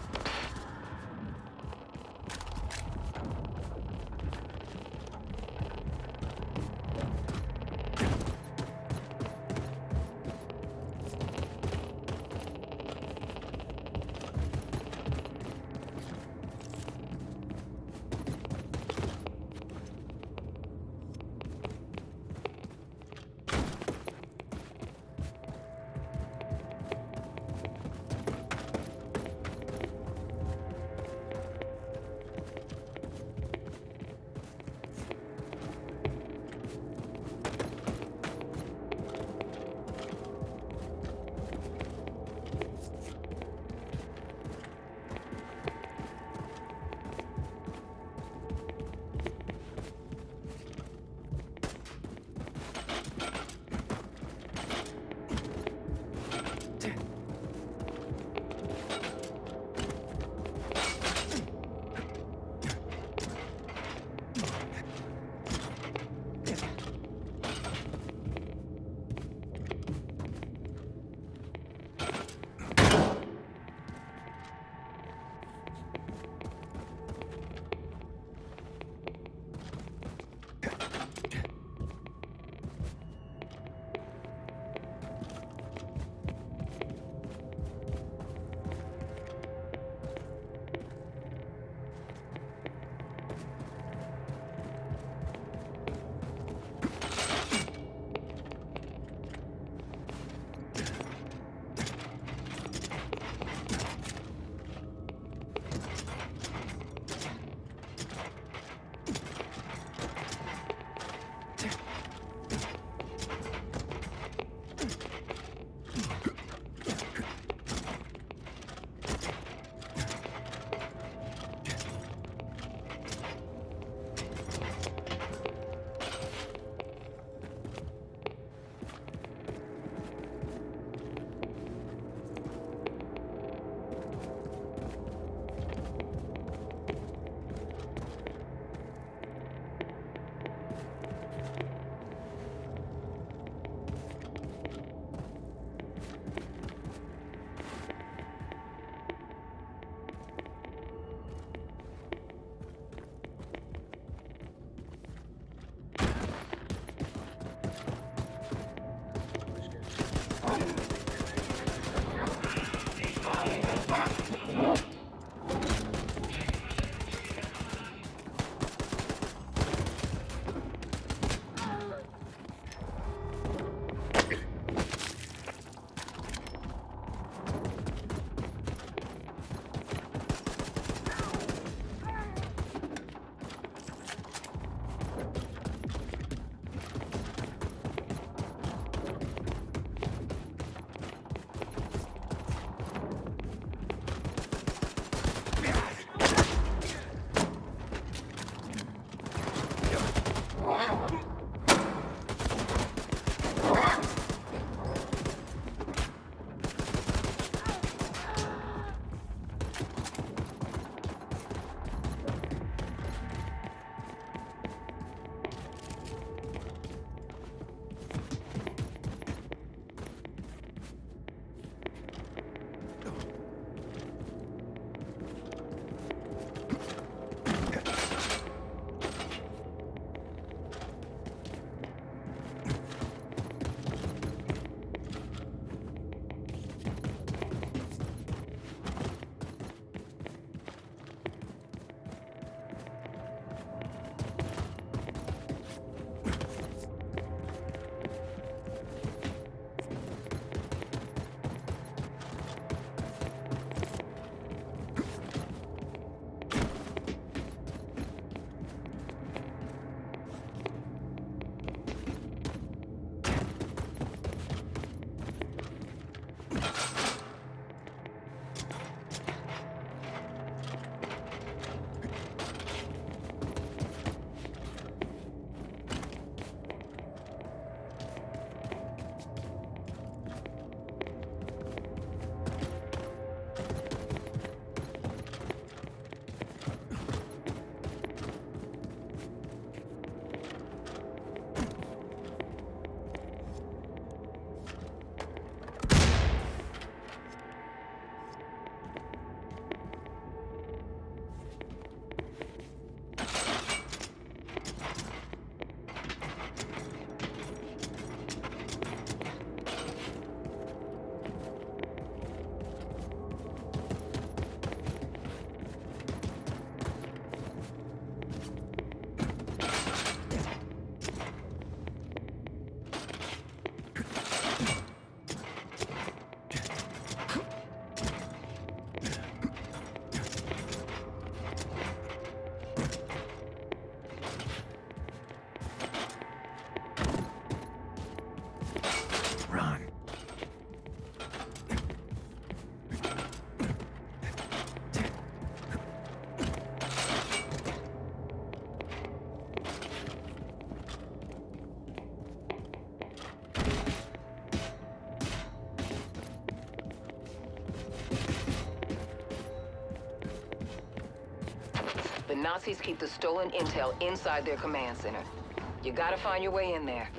Nazis keep the stolen intel inside their command center. You gotta find your way in there.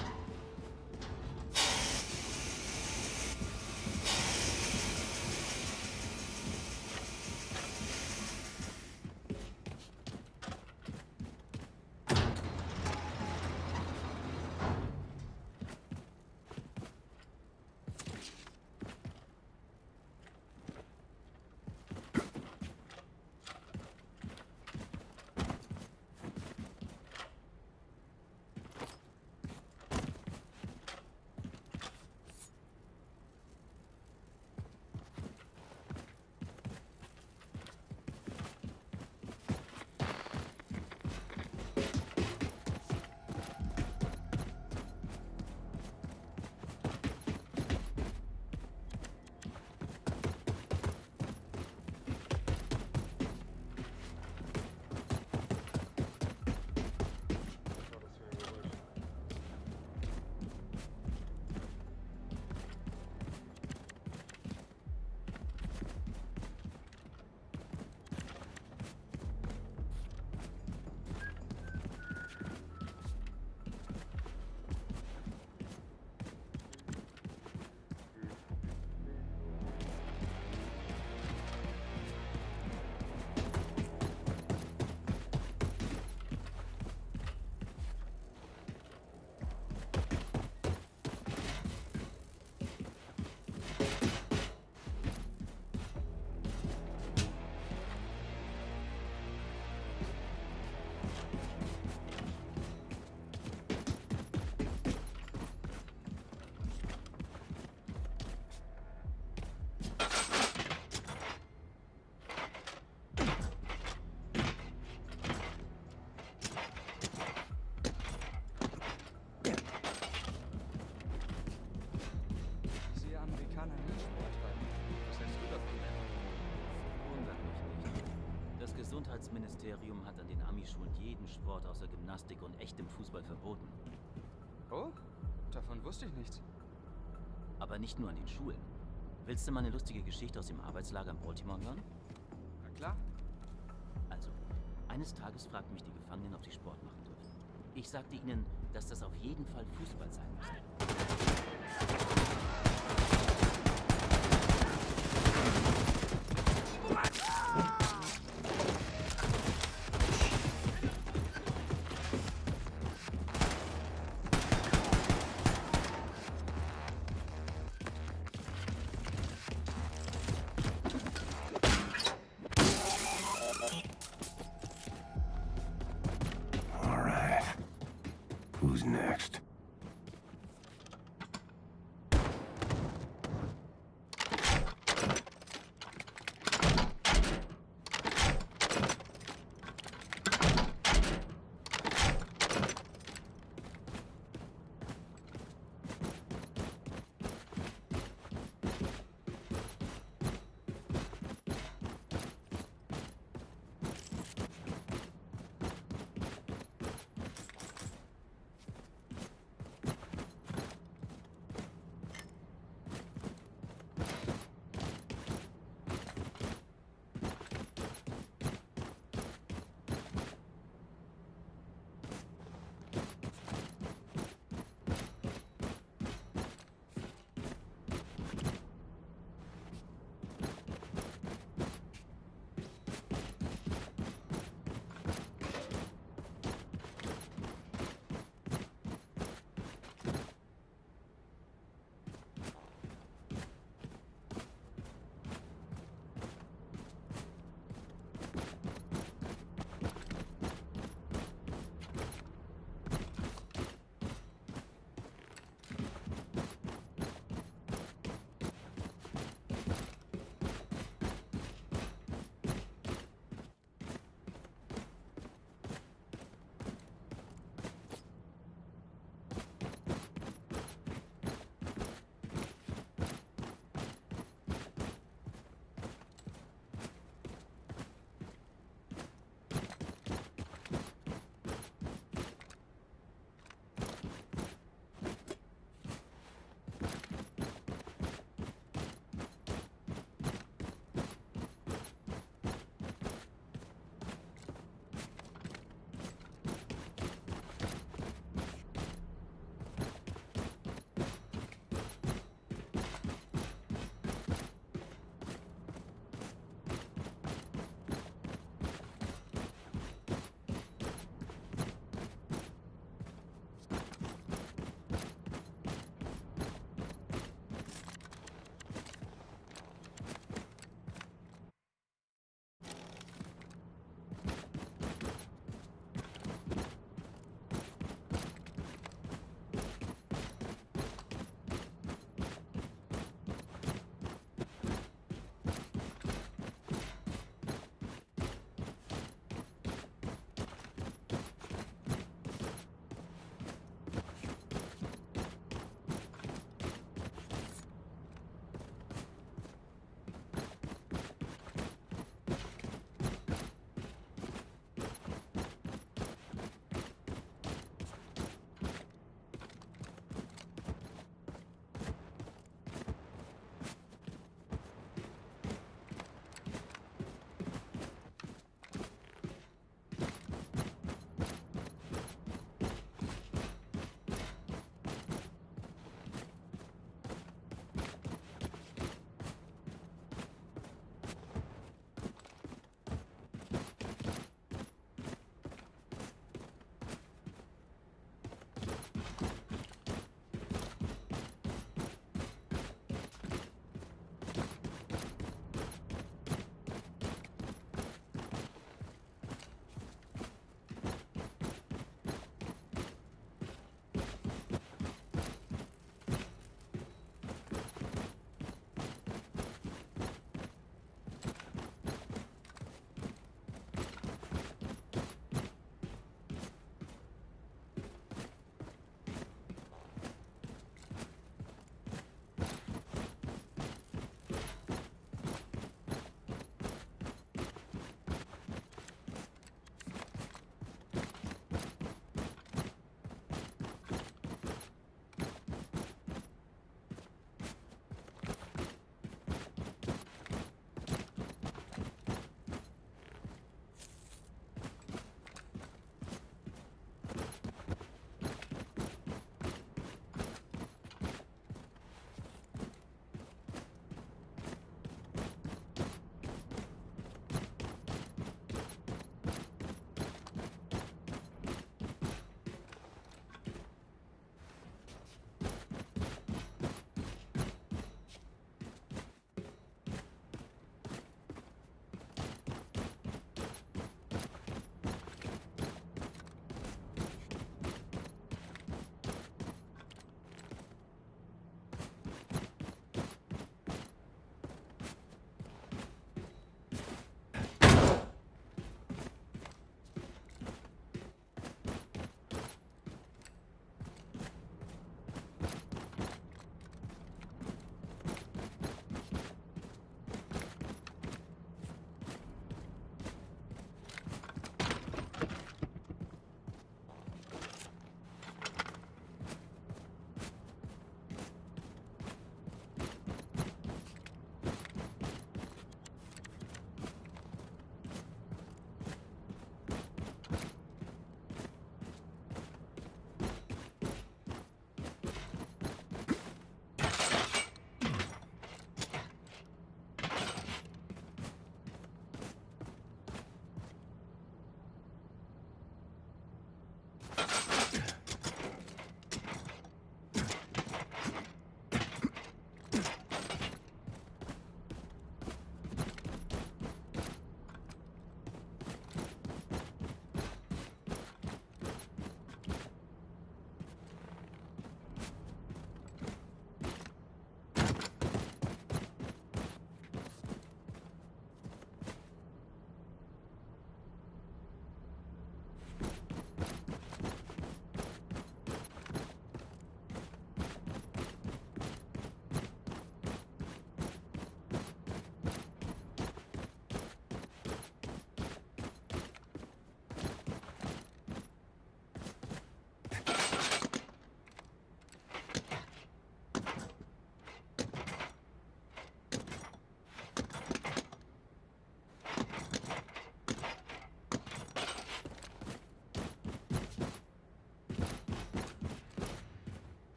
Das Gesundheitsministerium hat an den Ami-Schulen jeden Sport außer Gymnastik und echtem Fußball verboten. Oh, davon wusste ich nichts. Aber nicht nur an den Schulen. Willst du mal eine lustige Geschichte aus dem Arbeitslager in Baltimore hören? Na klar. Also, eines Tages fragten mich die Gefangenen, ob sie Sport machen dürfen. Ich sagte ihnen, dass das auf jeden Fall Fußball sein müsste. Who's next?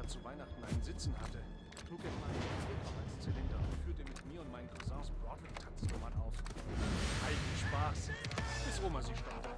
Oma zu Weihnachten einen Sitzen hatte, trug er mal einen Arbeitszylinder und führte mit mir und meinen Cousins Broadway-Tanznummern auf. Heiden Spaß, bis Oma sie stoppte.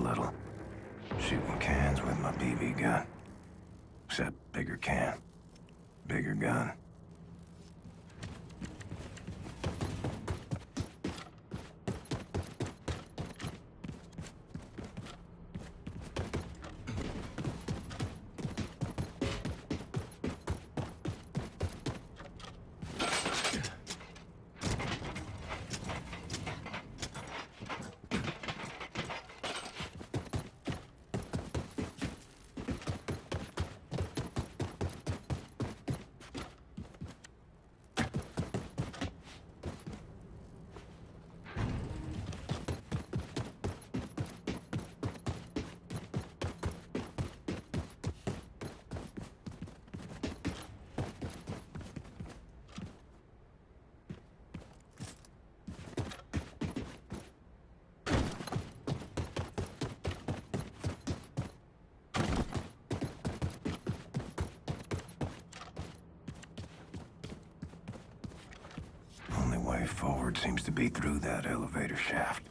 little. Shooting cans with my BB gun. Except bigger can, bigger gun. Way forward seems to be through that elevator shaft.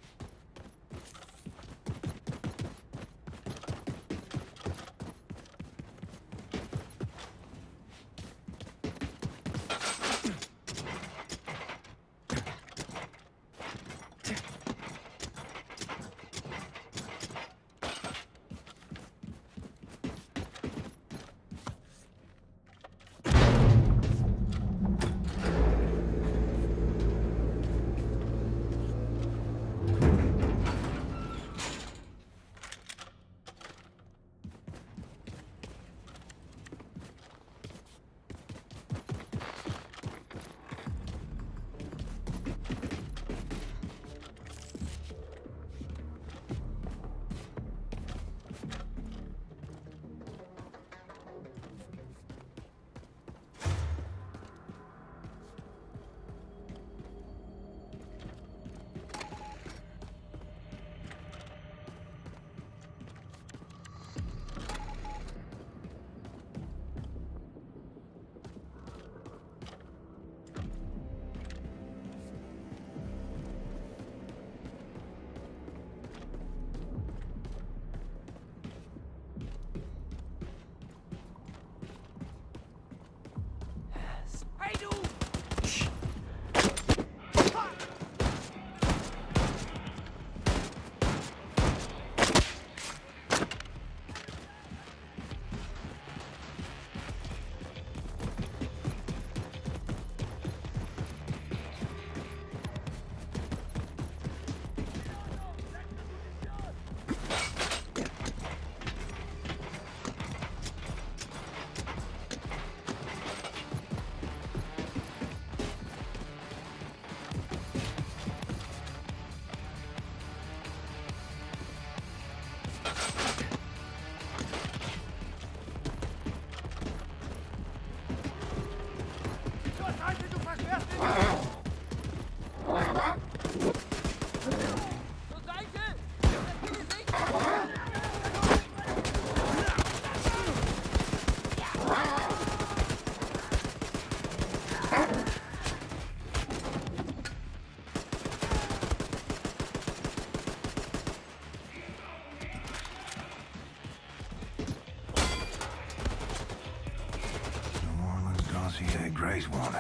Grace wanted.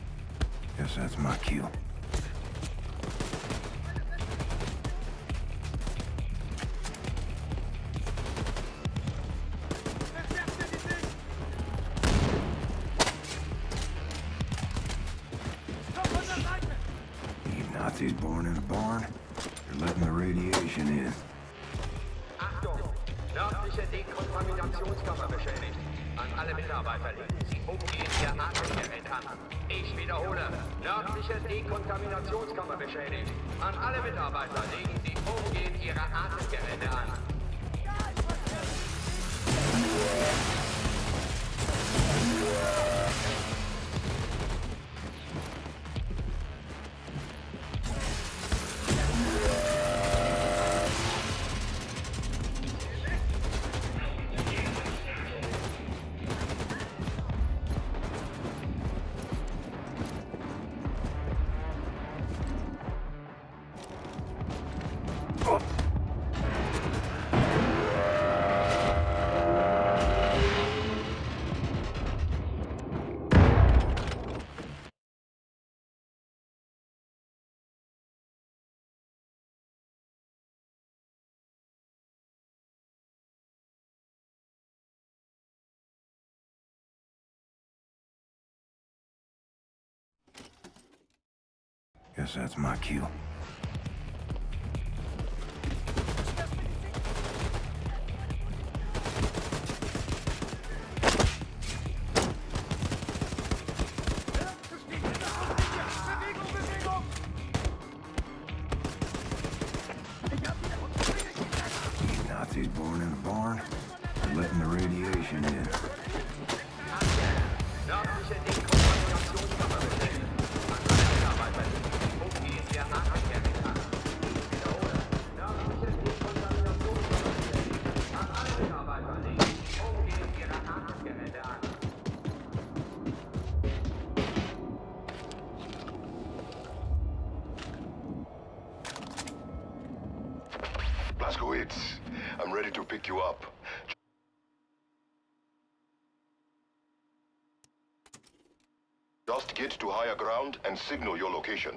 Guess that's my cue. You Nazis born in a barn, you're letting the radiation in. Achtung! Nördliche Dekontaminationskammer beschädigt. An alle Mitarbeiter legen Sie umgehend Ihr Atemgerät an. Ich wiederhole, nördliche Dekontaminationskammer beschädigt. An alle Mitarbeiter legen Sie umgehend Ihre Atemgeräte an. Guess that's my cue. Nazis born in a barn, letting the radiation in. Nördliche Dekontaminationskammer beschädigt. An alle Mitarbeiter liegen umgehend der Nahverkehr. Wiederhole. Nördliche Dekontaminationskammer beschädigt. An alle Mitarbeiter liegen umgehend ihre Nahverkehrsgeräte an. Blazkowicz, I'm ready to pick you up. Just get to higher ground and signal your location.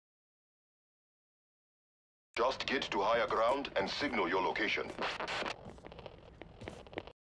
Just get to higher ground and signal your location.